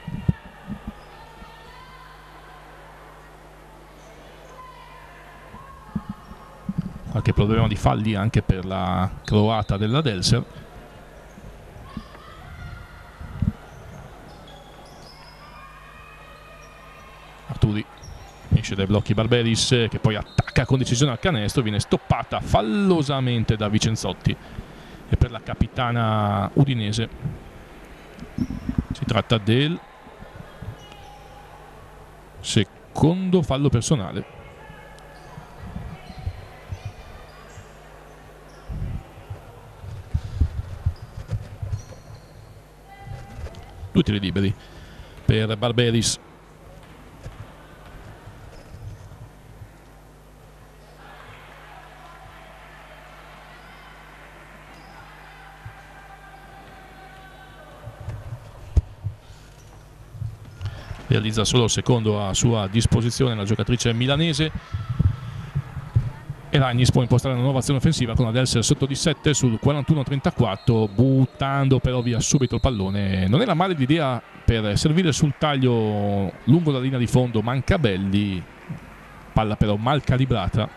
Qualche problema di falli anche per la croata della Delser. Arturi esce dai blocchi Barberis che poi attacca con decisione al canestro, viene stoppata fallosamente da Vicenzotti. E per la capitana udinese si tratta del secondo fallo personale. Due tiri liberi per Barberis. Realizza solo il secondo a sua disposizione la giocatrice milanese, e Rainis può impostare una nuova azione offensiva con la Delser sotto di sette sul quarantuno a trentaquattro, buttando però via subito il pallone. Non era male l'idea per servire sul taglio lungo la linea di fondo, manca Belli, palla però mal calibrata.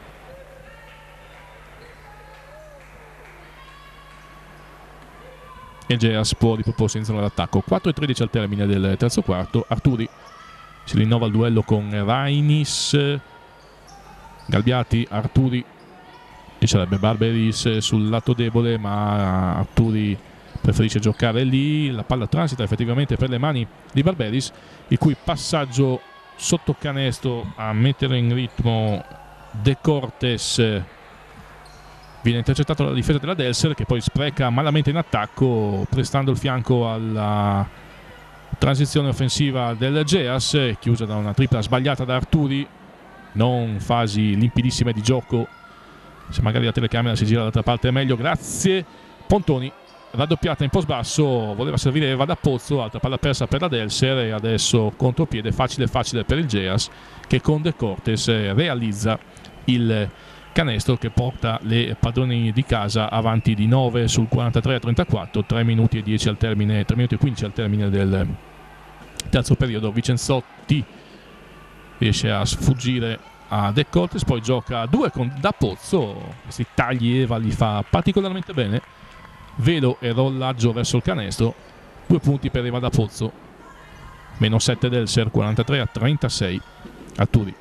E Geas può riproporsi in zona d'attacco. quattro e tredici al termine del terzo quarto. Arturi si rinnova il duello con Rainis, Galbiati, Arturi, e sarebbe Barberis sul lato debole, ma Arturi preferisce giocare lì. La palla transita effettivamente per le mani di Barberis, il cui passaggio sotto canestro a mettere in ritmo De Cortes viene intercettato dalla difesa della Delser, che poi spreca malamente in attacco, prestando il fianco alla transizione offensiva del Geas, chiusa da una tripla sbagliata da Arturi. Non fasi limpidissime di gioco, se magari la telecamera si gira dall'altra parte è meglio, grazie. Pontoni, raddoppiata in post basso, voleva servire Eva da Pozzo, altra palla persa per la Delser, e adesso contropiede facile facile per il Geas, che con De Cortes realizza il canestro che porta le padroni di casa avanti di nove sul quarantatré a trentaquattro, tre minuti e dieci al termine, tre minuti e quindici al termine del terzo periodo. Vicenzotti riesce a sfuggire a De Cortes, poi gioca a due con Da Pozzo, questi tagli Eva li fa particolarmente bene, velo e rollaggio verso il canestro, due punti per Eva Da Pozzo, meno sette del Ser, quarantatré a trentasei. Arturi,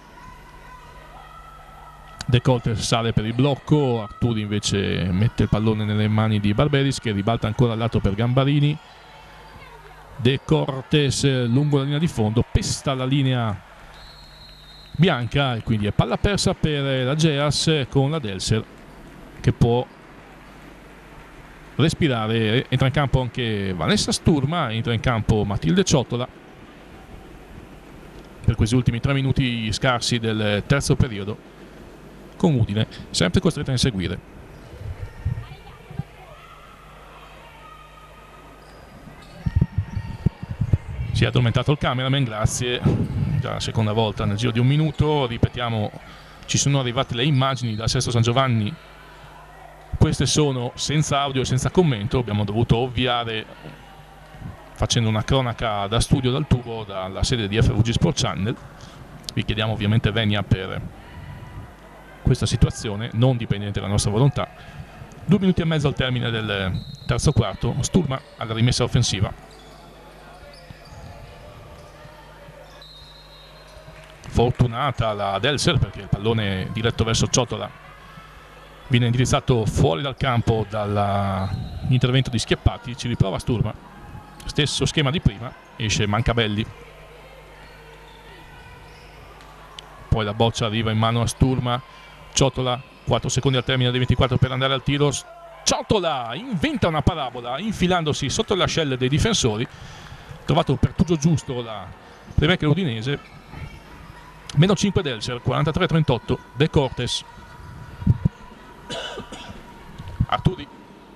De Cortes sale per il blocco, Arturi invece mette il pallone nelle mani di Barberis, che ribalta ancora al lato per Gambarini, De Cortes lungo la linea di fondo, pesta la linea bianca e quindi è palla persa per la Geas con la Delser che può respirare. Entra in campo anche Vanessa Sturma, entra in campo Matilde Ciotola per questi ultimi tre minuti scarsi del terzo periodo, con Udine sempre costretta a inseguire. Si è addormentato il cameraman, grazie. Già la seconda volta nel giro di un minuto. Ripetiamo, ci sono arrivate le immagini da Sesto San Giovanni. Queste sono senza audio e senza commento. Abbiamo dovuto ovviare facendo una cronaca da studio dal tubo dalla sede di F V G Sport Channel. Vi chiediamo ovviamente venia per questa situazione non dipendente dalla nostra volontà. Due minuti e mezzo al termine del terzo quarto. Sturma alla rimessa offensiva. Fortunata la Delser perché il pallone diretto verso Ciotola viene indirizzato fuori dal campo dall'intervento di Schieppati. Ci riprova Sturma, stesso schema di prima, esce Mancabelli, poi la boccia arriva in mano a Sturma. Ciotola, quattro secondi al termine dei ventiquattro per andare al tiro. Ciotola inventa una parabola infilandosi sotto le ascelle dei difensori, trovato il pertugio giusto la playmaker udinese. Meno cinque Delser, quarantatré a trentotto. De Cortes, Arturi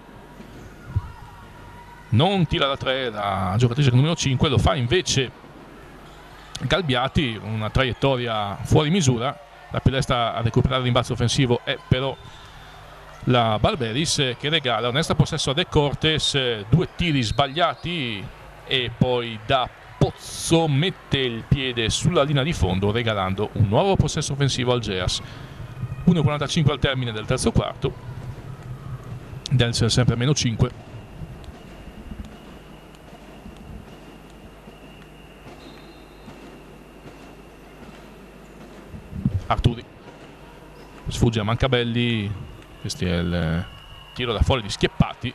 non tira da tre la giocatrice numero cinque, lo fa invece Galbiati, una traiettoria fuori misura. La pedestra a recuperare l'imbalzo offensivo è però la Barberis, che regala un extra possesso a De Cortes, due tiri sbagliati e poi da Pozzo mette il piede sulla linea di fondo regalando un nuovo possesso offensivo al Geas. uno e quarantacinque al termine del terzo quarto. Delser sempre a meno cinque. Arturi sfugge a Mancabelli. Questo è il tiro da fuori di Schieppati,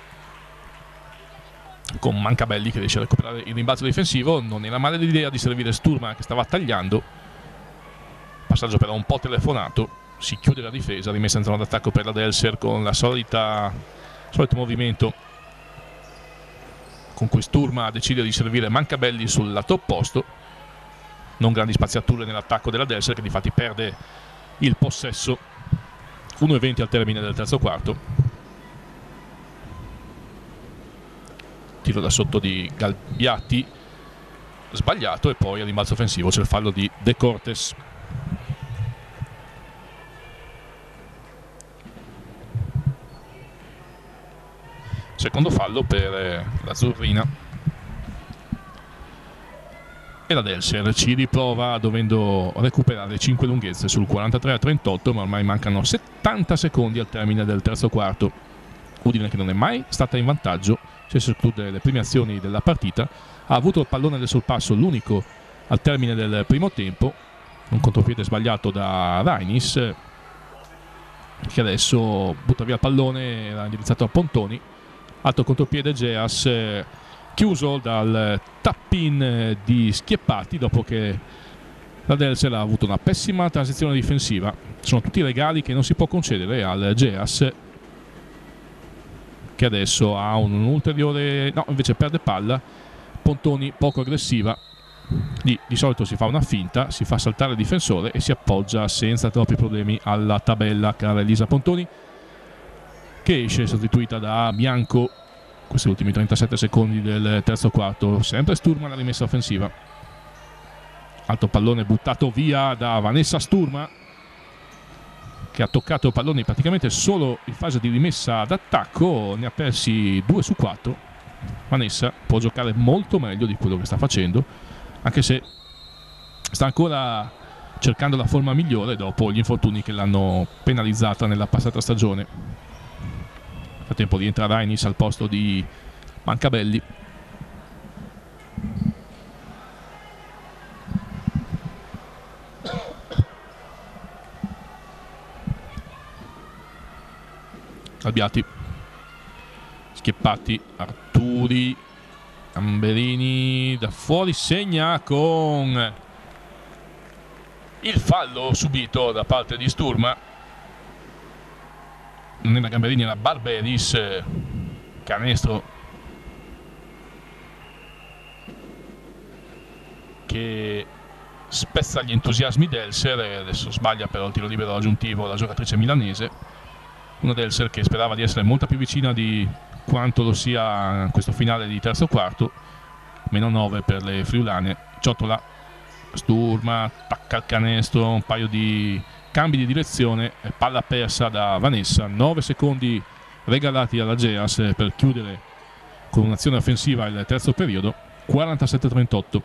con Mancabelli che riesce a recuperare il rimbalzo difensivo. Non era male l'idea di servire Sturma che stava tagliando. Passaggio però un po' telefonato. Si chiude la difesa, rimessa in zona d'attacco per la Delser con la solita solito movimento con cui Sturma decide di servire Mancabelli sul lato opposto. Non grandi spaziature nell'attacco della Delser che difatti perde il possesso. uno e venti al termine del terzo quarto. Tiro da sotto di Galbiati sbagliato e poi a rimbalzo offensivo c'è il fallo di De Cortes. Secondo fallo per l'Azzurrina e la Delser ci riprova dovendo recuperare cinque lunghezze sul quarantatré a trentotto, ma ormai mancano settanta secondi al termine del terzo quarto. Udine, che non è mai stata in vantaggio se si esclude le prime azioni della partita, ha avuto il pallone del sorpasso, l'unico al termine del primo tempo. Un contropiede sbagliato da Rainis, che adesso butta via il pallone, era indirizzato a Pontoni. Altro contropiede Geas, chiuso dal tap-in di Schieppati dopo che la Delser ha avuto una pessima transizione difensiva. Sono tutti regali che non si può concedere al Geas, che adesso ha un, un ulteriore, no, invece perde palla. Pontoni poco aggressiva, lì di solito si fa una finta, si fa saltare il difensore e si appoggia senza troppi problemi alla tabella, cara Elisa Pontoni, che esce sostituita da Bianco. Questi ultimi trentasette secondi del terzo quarto. Sempre Sturma alla rimessa offensiva. Alto pallone buttato via da Vanessa Sturma, che ha toccato palloni praticamente solo in fase di rimessa d'attacco. Ne ha persi due su quattro. Vanessa può giocare molto meglio di quello che sta facendo, anche se sta ancora cercando la forma migliore dopo gli infortuni che l'hanno penalizzata nella passata stagione. Nel frattempo rientra Rainis al posto di Mancabelli. Albiati, Schieppati, Arturi, Gamberini da fuori segna con il fallo subito da parte di Sturma. Non era Gamberini, era Barberis. Canestro che spezza gli entusiasmi d'Elser e adesso sbaglia però il tiro libero aggiuntivo la giocatrice milanese. Uno d'Elser che sperava di essere molto più vicina di quanto lo sia in questo finale di terzo quarto. Meno nove per le friulane. Ciotola, Sturma, attacca il canestro, un paio di cambi di direzione, palla persa da Vanessa. nove secondi regalati alla Geas per chiudere con un'azione offensiva il terzo periodo. quarantasette a trentotto,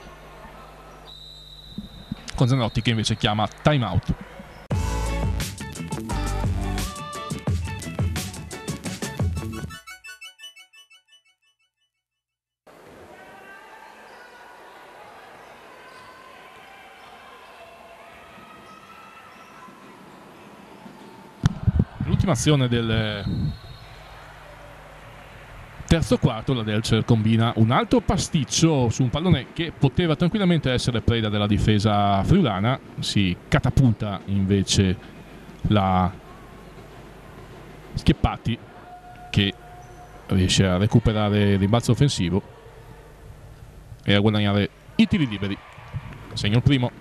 con Zanotti che invece chiama time out. L'ultima azione del terzo quarto, la Delcer combina un altro pasticcio su un pallone che poteva tranquillamente essere preda della difesa friulana. Si catapulta invece la Schieppati, che riesce a recuperare il rimbalzo offensivo e a guadagnare i tiri liberi. Segno il primo.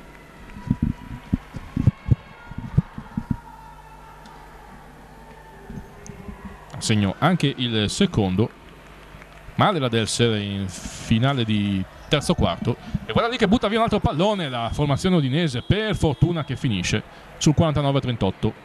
Segno anche il secondo. Male la Delser in finale di terzo quarto, e guarda lì che butta via un altro pallone la formazione udinese, per fortuna che finisce sul quarantanove a trentotto.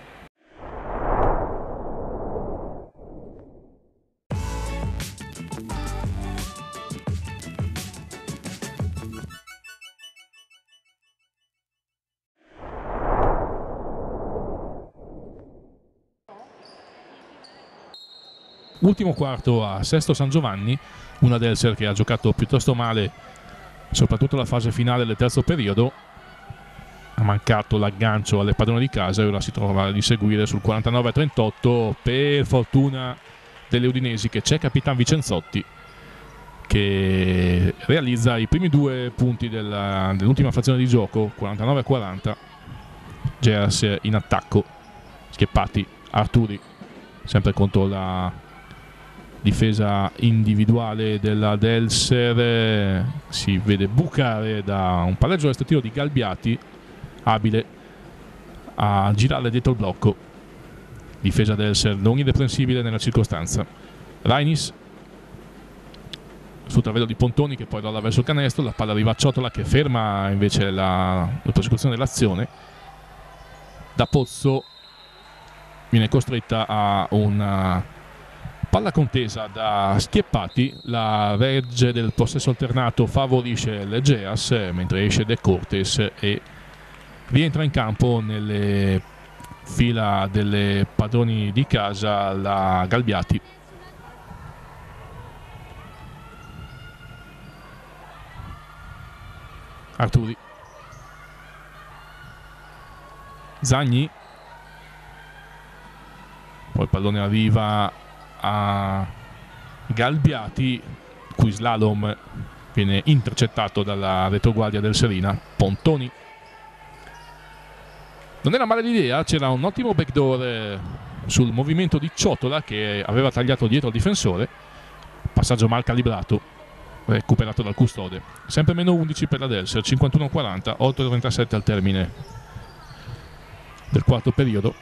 Ultimo quarto a Sesto San Giovanni, una Delser che ha giocato piuttosto male soprattutto la fase finale del terzo periodo, ha mancato l'aggancio alle padrone di casa e ora si trova a inseguire sul quarantanove a trentotto. Per fortuna delle udinesi che c'è Capitan Vicenzotti che realizza i primi due punti dell'ultima frazione di gioco. Quarantanove a quaranta, Geras in attacco, Schieppati, Arturi sempre contro la difesa individuale della Delser, si vede bucare da un palleggio restrittivo di Galbiati, abile a girare dietro il blocco. Difesa Delser non irreprensibile nella circostanza. Rainis sul travello di Pontoni che poi rolla verso il canestro, la palla arriva a Ciotola che ferma invece la, la prosecuzione dell'azione. Da Pozzo viene costretta a una palla contesa da Schieppati, la regge del possesso alternato favorisce le Geas, mentre esce De Cortes e rientra in campo nelle fila delle padroni di casa la Galbiati. Arturi, Zagni, poi il pallone arriva a Galbiati, cui slalom viene intercettato dalla retroguardia del Serina. Pontoni, non era male l'idea, c'era un ottimo backdoor sul movimento di Ciotola che aveva tagliato dietro il difensore, passaggio mal calibrato, recuperato dal custode. Sempre meno undici per la Delser, cinquantuno a quaranta, otto a trentasette al termine del quarto periodo,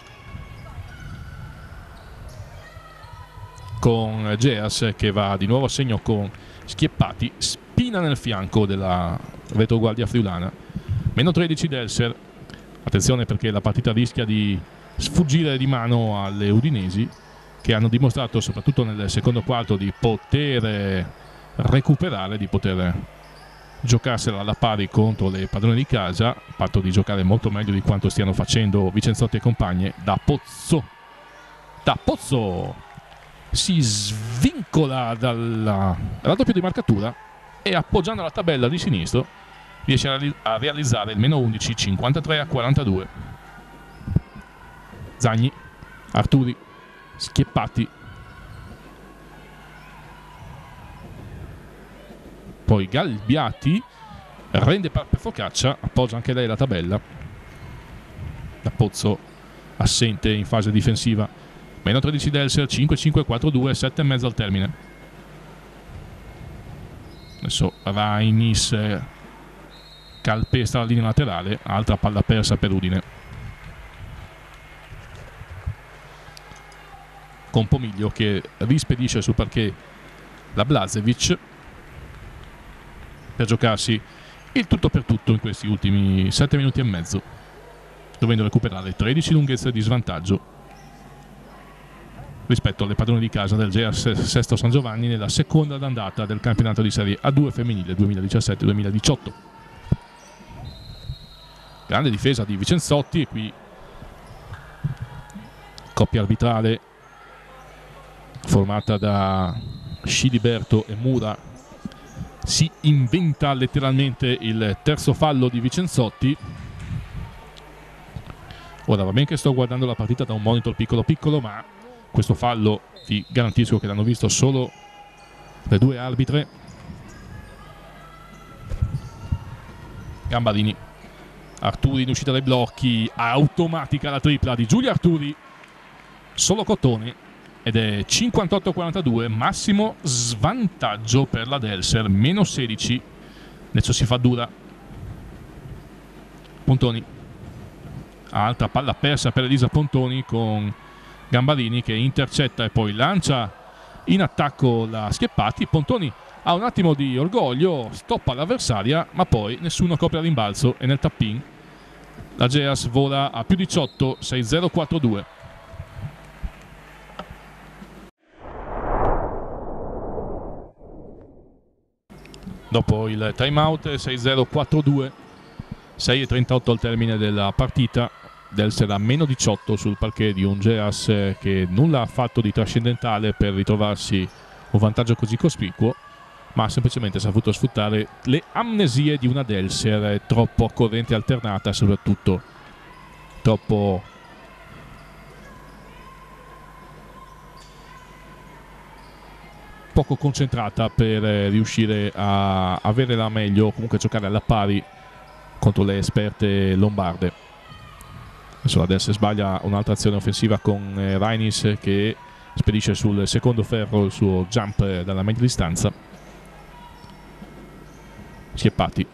con Geas che va di nuovo a segno con Schieppati, spina nel fianco della retroguardia friulana. Meno tredici Delser, attenzione perché la partita rischia di sfuggire di mano alle udinesi che hanno dimostrato soprattutto nel secondo quarto di poter recuperare, di poter giocarsela alla pari contro le padrone di casa, a patto di giocare molto meglio di quanto stiano facendo Vicenzotti e compagne. Da Pozzo, da Pozzo si svincola dal raddoppio di marcatura e appoggiando la tabella di sinistro riesce a realizzare il meno undici, cinquantatré a quarantadue. Zagni, Arturi, Schieppati, poi Galbiati rende per Focaccia, appoggia anche lei la tabella. Da Pozzo assente in fase difensiva. Meno tredici Delser, cinque cinque quattro due, sette e mezzo al termine. Adesso Rainis calpesta la linea laterale, altra palla persa per Udine. Con Pomiglio che rispedisce sul parquet la Blažević per giocarsi il tutto per tutto in questi ultimi sette minuti e mezzo, dovendo recuperare tredici lunghezze di svantaggio rispetto alle padrone di casa del G S Sesto San Giovanni nella seconda andata del campionato di Serie A due femminile duemiladiciassette duemiladiciotto. Grande difesa di Vicenzotti e qui coppia arbitrale formata da Sciliberto e Mura si inventa letteralmente il terzo fallo di Vicenzotti. Ora va bene che sto guardando la partita da un monitor piccolo piccolo, ma questo fallo vi garantisco che l'hanno visto solo le due arbitre. Gambarini, Arturi in uscita dai blocchi, automatica la tripla di Giulia Arturi, solo Cottone, ed è cinquantotto a quarantadue, massimo svantaggio per la Delser, meno sedici. Adesso si fa dura. Pontoni, altra palla persa per Elisa Pontoni con Gambarini che intercetta e poi lancia in attacco la Schieppati. Pontoni ha un attimo di orgoglio, stoppa l'avversaria, ma poi nessuno copre a rimbalzo e nel tap-in la Geas vola a più diciotto, sei zero quattro due. Dopo il time out sei zero quattro due, sei e trentotto al termine della partita. Delser a meno diciotto sul parquet di un Geas che nulla ha fatto di trascendentale per ritrovarsi un vantaggio così cospicuo, ma semplicemente ha saputo sfruttare le amnesie di una Delser troppo a corrente alternata e soprattutto troppo poco concentrata per riuscire a avere la meglio o comunque giocare alla pari contro le esperte lombarde. Adesso la Delser sbaglia un'altra azione offensiva con Rainis che spedisce sul secondo ferro il suo jump dalla media distanza. Schieppati,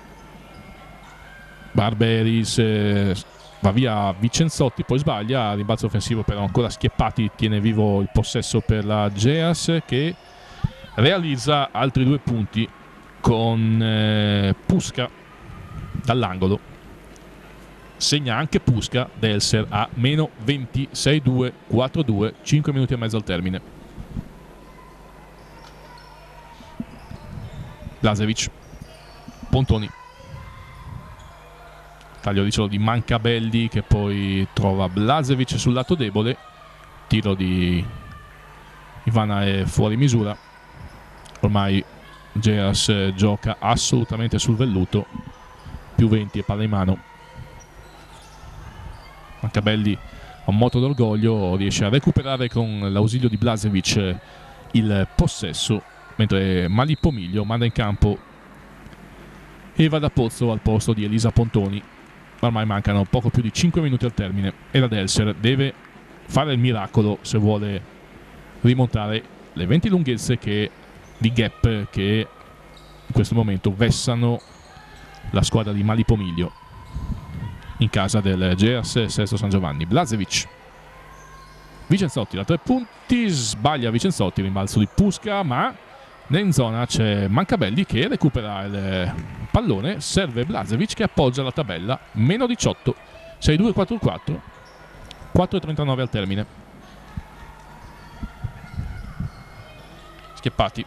Barberis, eh, va via Vicenzotti, poi sbaglia, rimbalzo offensivo però ancora Schieppati tiene vivo il possesso per la Geas che realizza altri due punti con eh, Puska dall'angolo. Segna anche Puska, Delser a meno venti, sei due, quattro due, cinque minuti e mezzo al termine. Blažević, Pontoni, taglio di solo di Mancabelli che poi trova Blažević sul lato debole, tiro di Ivana è fuori misura. Ormai Geas gioca assolutamente sul velluto, più venti e palla in mano. Mancabelli a un moto d'orgoglio riesce a recuperare con l'ausilio di Blažević il possesso, mentre Mali Pomiglio manda in campo Eva da Pozzo al posto di Elisa Pontoni. Ormai mancano poco più di cinque minuti al termine e la Delser deve fare il miracolo se vuole rimontare le venti lunghezze che, di gap che in questo momento vessano la squadra di Mali Pomiglio in casa del Geas Sesto San Giovanni. Blažević, Vicenzotti da tre punti, sbaglia Vicenzotti, rimbalzo di Puska, ma in zona c'è Mancabelli che recupera il pallone, serve Blažević che appoggia la tabella, meno diciotto, sei due quattro quattro, quattro e trentanove al termine. Schieppati,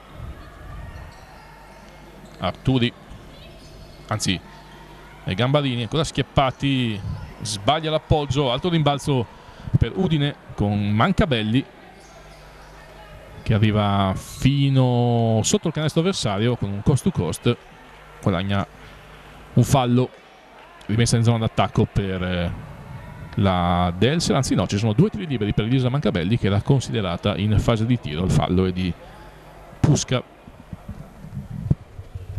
Arturi, anzi e Gambarini, ancora Schieppati, sbaglia l'appoggio, alto rimbalzo per Udine con Mancabelli che arriva fino sotto il canestro avversario con un cost to cost, guadagna un fallo, rimessa in zona d'attacco per la Delser, anzi no, ci sono due tiri liberi per Elisa Mancabelli che era considerata in fase di tiro, il fallo è di Puska.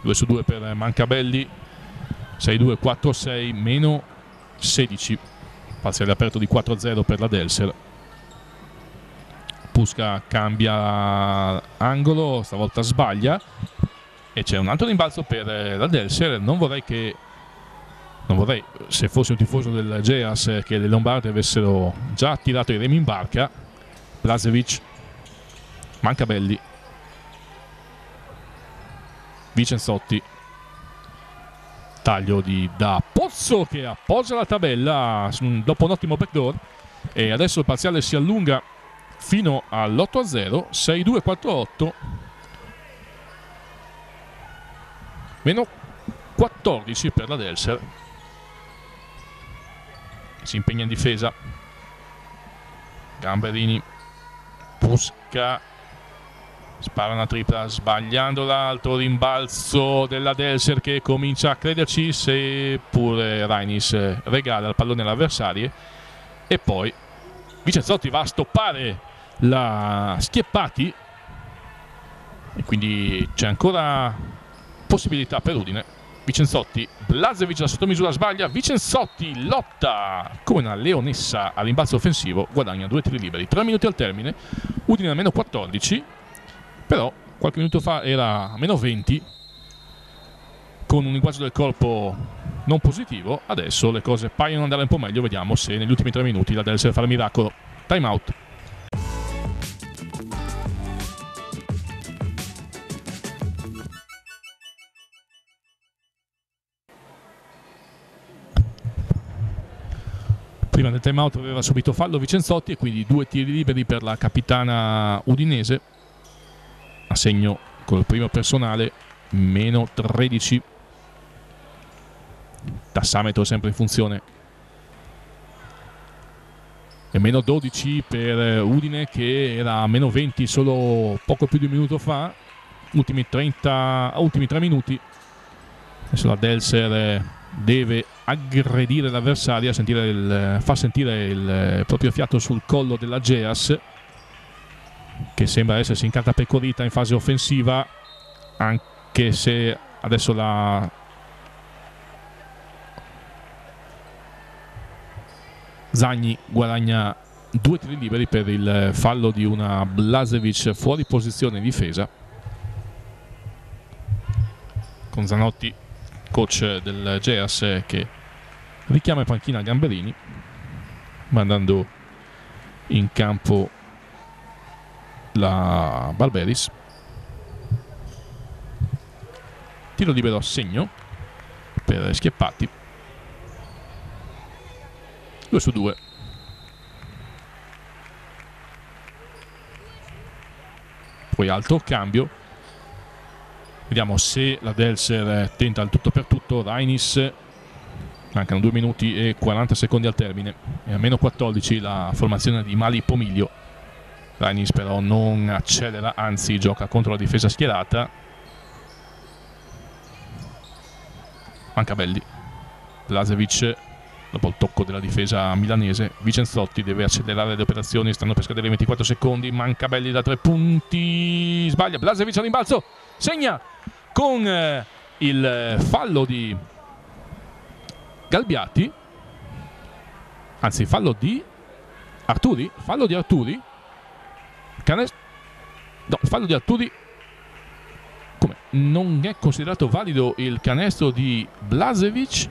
due su due per Mancabelli, sei due quattro sei meno sedici, parziale aperto di quattro a zero per la Delser. Pusca cambia angolo, stavolta sbaglia e c'è un altro rimbalzo per la Delser. Non vorrei che non vorrei se fossi un tifoso del Geras che le Lombarde avessero già tirato i remi in barca. Blažević, Mancabelli, Vicenzotti, taglio di da Pozzo che appoggia la tabella dopo un ottimo backdoor e adesso il parziale si allunga fino all'otto a zero, sei due quattro otto, meno quattordici per la Delser. Si impegna in difesa Gamberini, Pusca, spara una tripla sbagliando l'altro, rimbalzo della Delser che comincia a crederci, seppure Rainis regala il pallone all'avversario e poi Vicenzotti va a stoppare la Schieppati e quindi c'è ancora possibilità per Udine. Vicenzotti, Blažević la sottomisura sbaglia, Vicenzotti lotta come una leonessa al rimbalzo offensivo, guadagna due tiri liberi, tre minuti al termine, Udine a meno quattordici, però qualche minuto fa era a meno venti con un linguaggio del corpo non positivo. Adesso le cose paiono andare un po' meglio, vediamo se negli ultimi tre minuti la Delser farà il miracolo. Time out. Prima del time out aveva subito fallo Vicenzotti e quindi due tiri liberi per la capitana udinese, a segno col primo personale meno tredici, tassametro sempre in funzione, e meno dodici per Udine che era a meno venti solo poco più di un minuto fa. Ultimi trenta, ultimi tre minuti. Adesso la Delser deve aggredire l'avversaria, sentire il, far sentire il proprio fiato sul collo della Geas, che sembra essersi incartapecorita in fase offensiva, anche se adesso la Zagni guadagna due tiri liberi per il fallo di una Blažević fuori posizione in difesa, con Zanotti, coach del Geas, che richiama in panchina Gamberini, mandando in campo la Barberis. Tiro libero a segno per Schieppati, due su due. Poi altro cambio, vediamo se la Delser tenta il tutto per tutto. Rainis, mancano due minuti e quaranta secondi al termine e a meno quattordici la formazione di Mali Pomiglio. Rainis però non accelera, anzi gioca contro la difesa schierata. Mancabelli, Blažević dopo il tocco della difesa milanese. Vicenzotti deve accelerare le operazioni, stanno per scadere ventiquattro secondi. Mancabelli da tre punti, sbaglia. Blažević al rimbalzo, segna con eh, il fallo di Galbiati, anzi fallo di Arturi, fallo di Arturi, Canes... no, il fallo di Arturi. Come? Non è considerato valido il canestro di Blažević?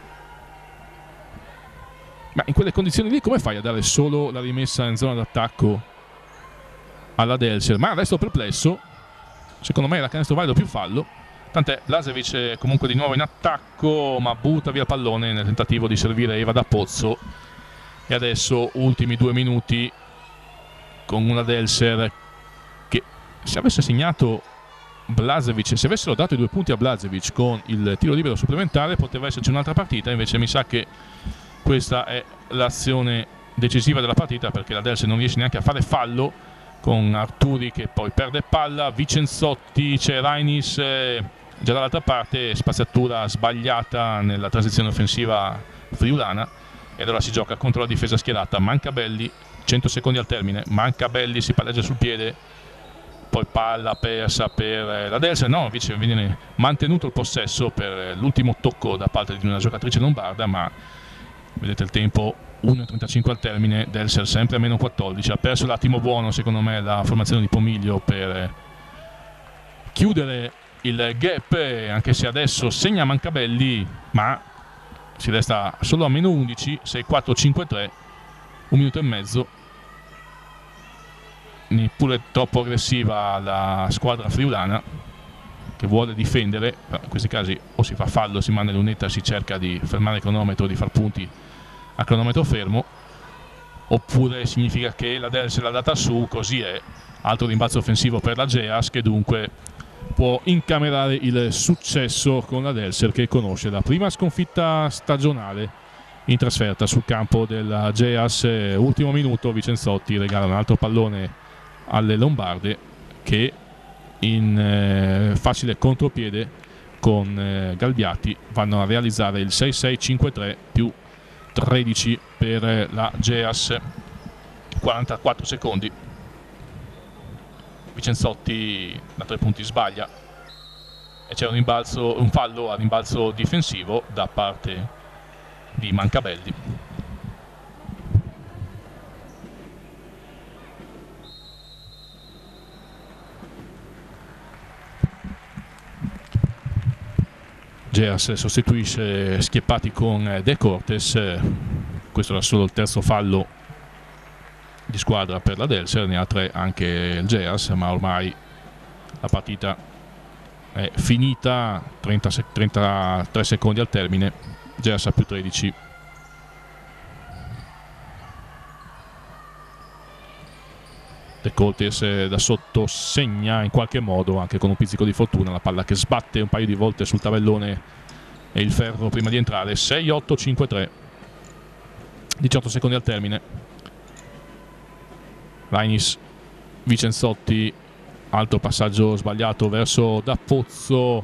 Ma in quelle condizioni lì come fai a dare solo la rimessa in zona d'attacco alla Delser? Ma resto perplesso, secondo me era canestro valido più fallo. Tant'è, Blažević comunque di nuovo in attacco, ma butta via il pallone nel tentativo di servire Eva da Pozzo. E adesso ultimi due minuti con una Delser che, se avesse segnato Blažević, se avessero dato i due punti a Blažević con il tiro libero supplementare, poteva esserci un'altra partita. Invece mi sa che questa è l'azione decisiva della partita, perché la Delser non riesce neanche a fare fallo, con Arturi che poi perde palla, Vicenzotti, c'è Rainis eh, già dall'altra parte, spaziatura sbagliata nella transizione offensiva friulana, e allora si gioca contro la difesa schierata. Mancabelli, cento secondi al termine, Mancabelli si palleggia sul piede, poi palla persa per la Delser, no, invece viene mantenuto il possesso per l'ultimo tocco da parte di una giocatrice lombarda, ma vedete il tempo uno e trentacinque al termine, Delser sempre a meno quattordici, ha perso l'attimo buono secondo me la formazione di Pomiglio per chiudere il gap, anche se adesso segna Mancabelli, ma si resta solo a meno undici, sei quattro cinque tre, un minuto e mezzo. Neppure troppo aggressiva la squadra friulana, che vuole difendere, però in questi casi o si fa fallo, si manda in lunetta, si cerca di fermare il cronometro, di far punti a cronometro fermo, oppure significa che la Delser l'ha data su, così è. Altro rimbalzo offensivo per la Geas, che dunque può incamerare il successo con la Delser, che conosce la prima sconfitta stagionale in trasferta sul campo della Geas. Ultimo minuto, Vicenzotti regala un altro pallone alle lombarde, che in eh, facile contropiede con eh, Galbiati vanno a realizzare il sei sei cinque tre più tredici per la Geas. Quarantaquattro secondi, Vicenzotti da tre punti sbaglia e c'è un rimbalzo, un fallo a rimbalzo difensivo da parte di Mancabelli. Geas sostituisce Schieppati con De Cortes. Questo era solo il terzo fallo di squadra per la Delser, ne ha tre anche il Geas, ma ormai la partita è finita. trenta, trentatré secondi al termine, Geas a più tredici. De Cortes da sotto segna in qualche modo, anche con un pizzico di fortuna, la palla che sbatte un paio di volte sul tabellone e il ferro prima di entrare. Sei otto cinque tre, diciotto secondi al termine. Rainis, Vicenzotti, altro passaggio sbagliato verso Da Pozzo.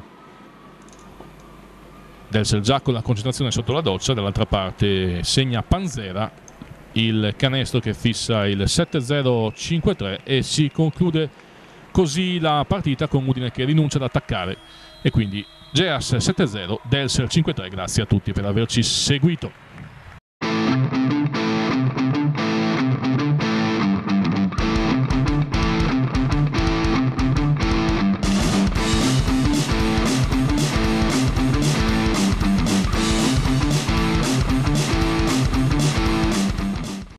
Delser già con la concentrazione sotto la doccia, dall'altra parte segna Panzera il canestro che fissa il sette zero cinque tre, e si conclude così la partita con Udine che rinuncia ad attaccare, e quindi Geas sette zero, Delser cinque tre. Grazie a tutti per averci seguito.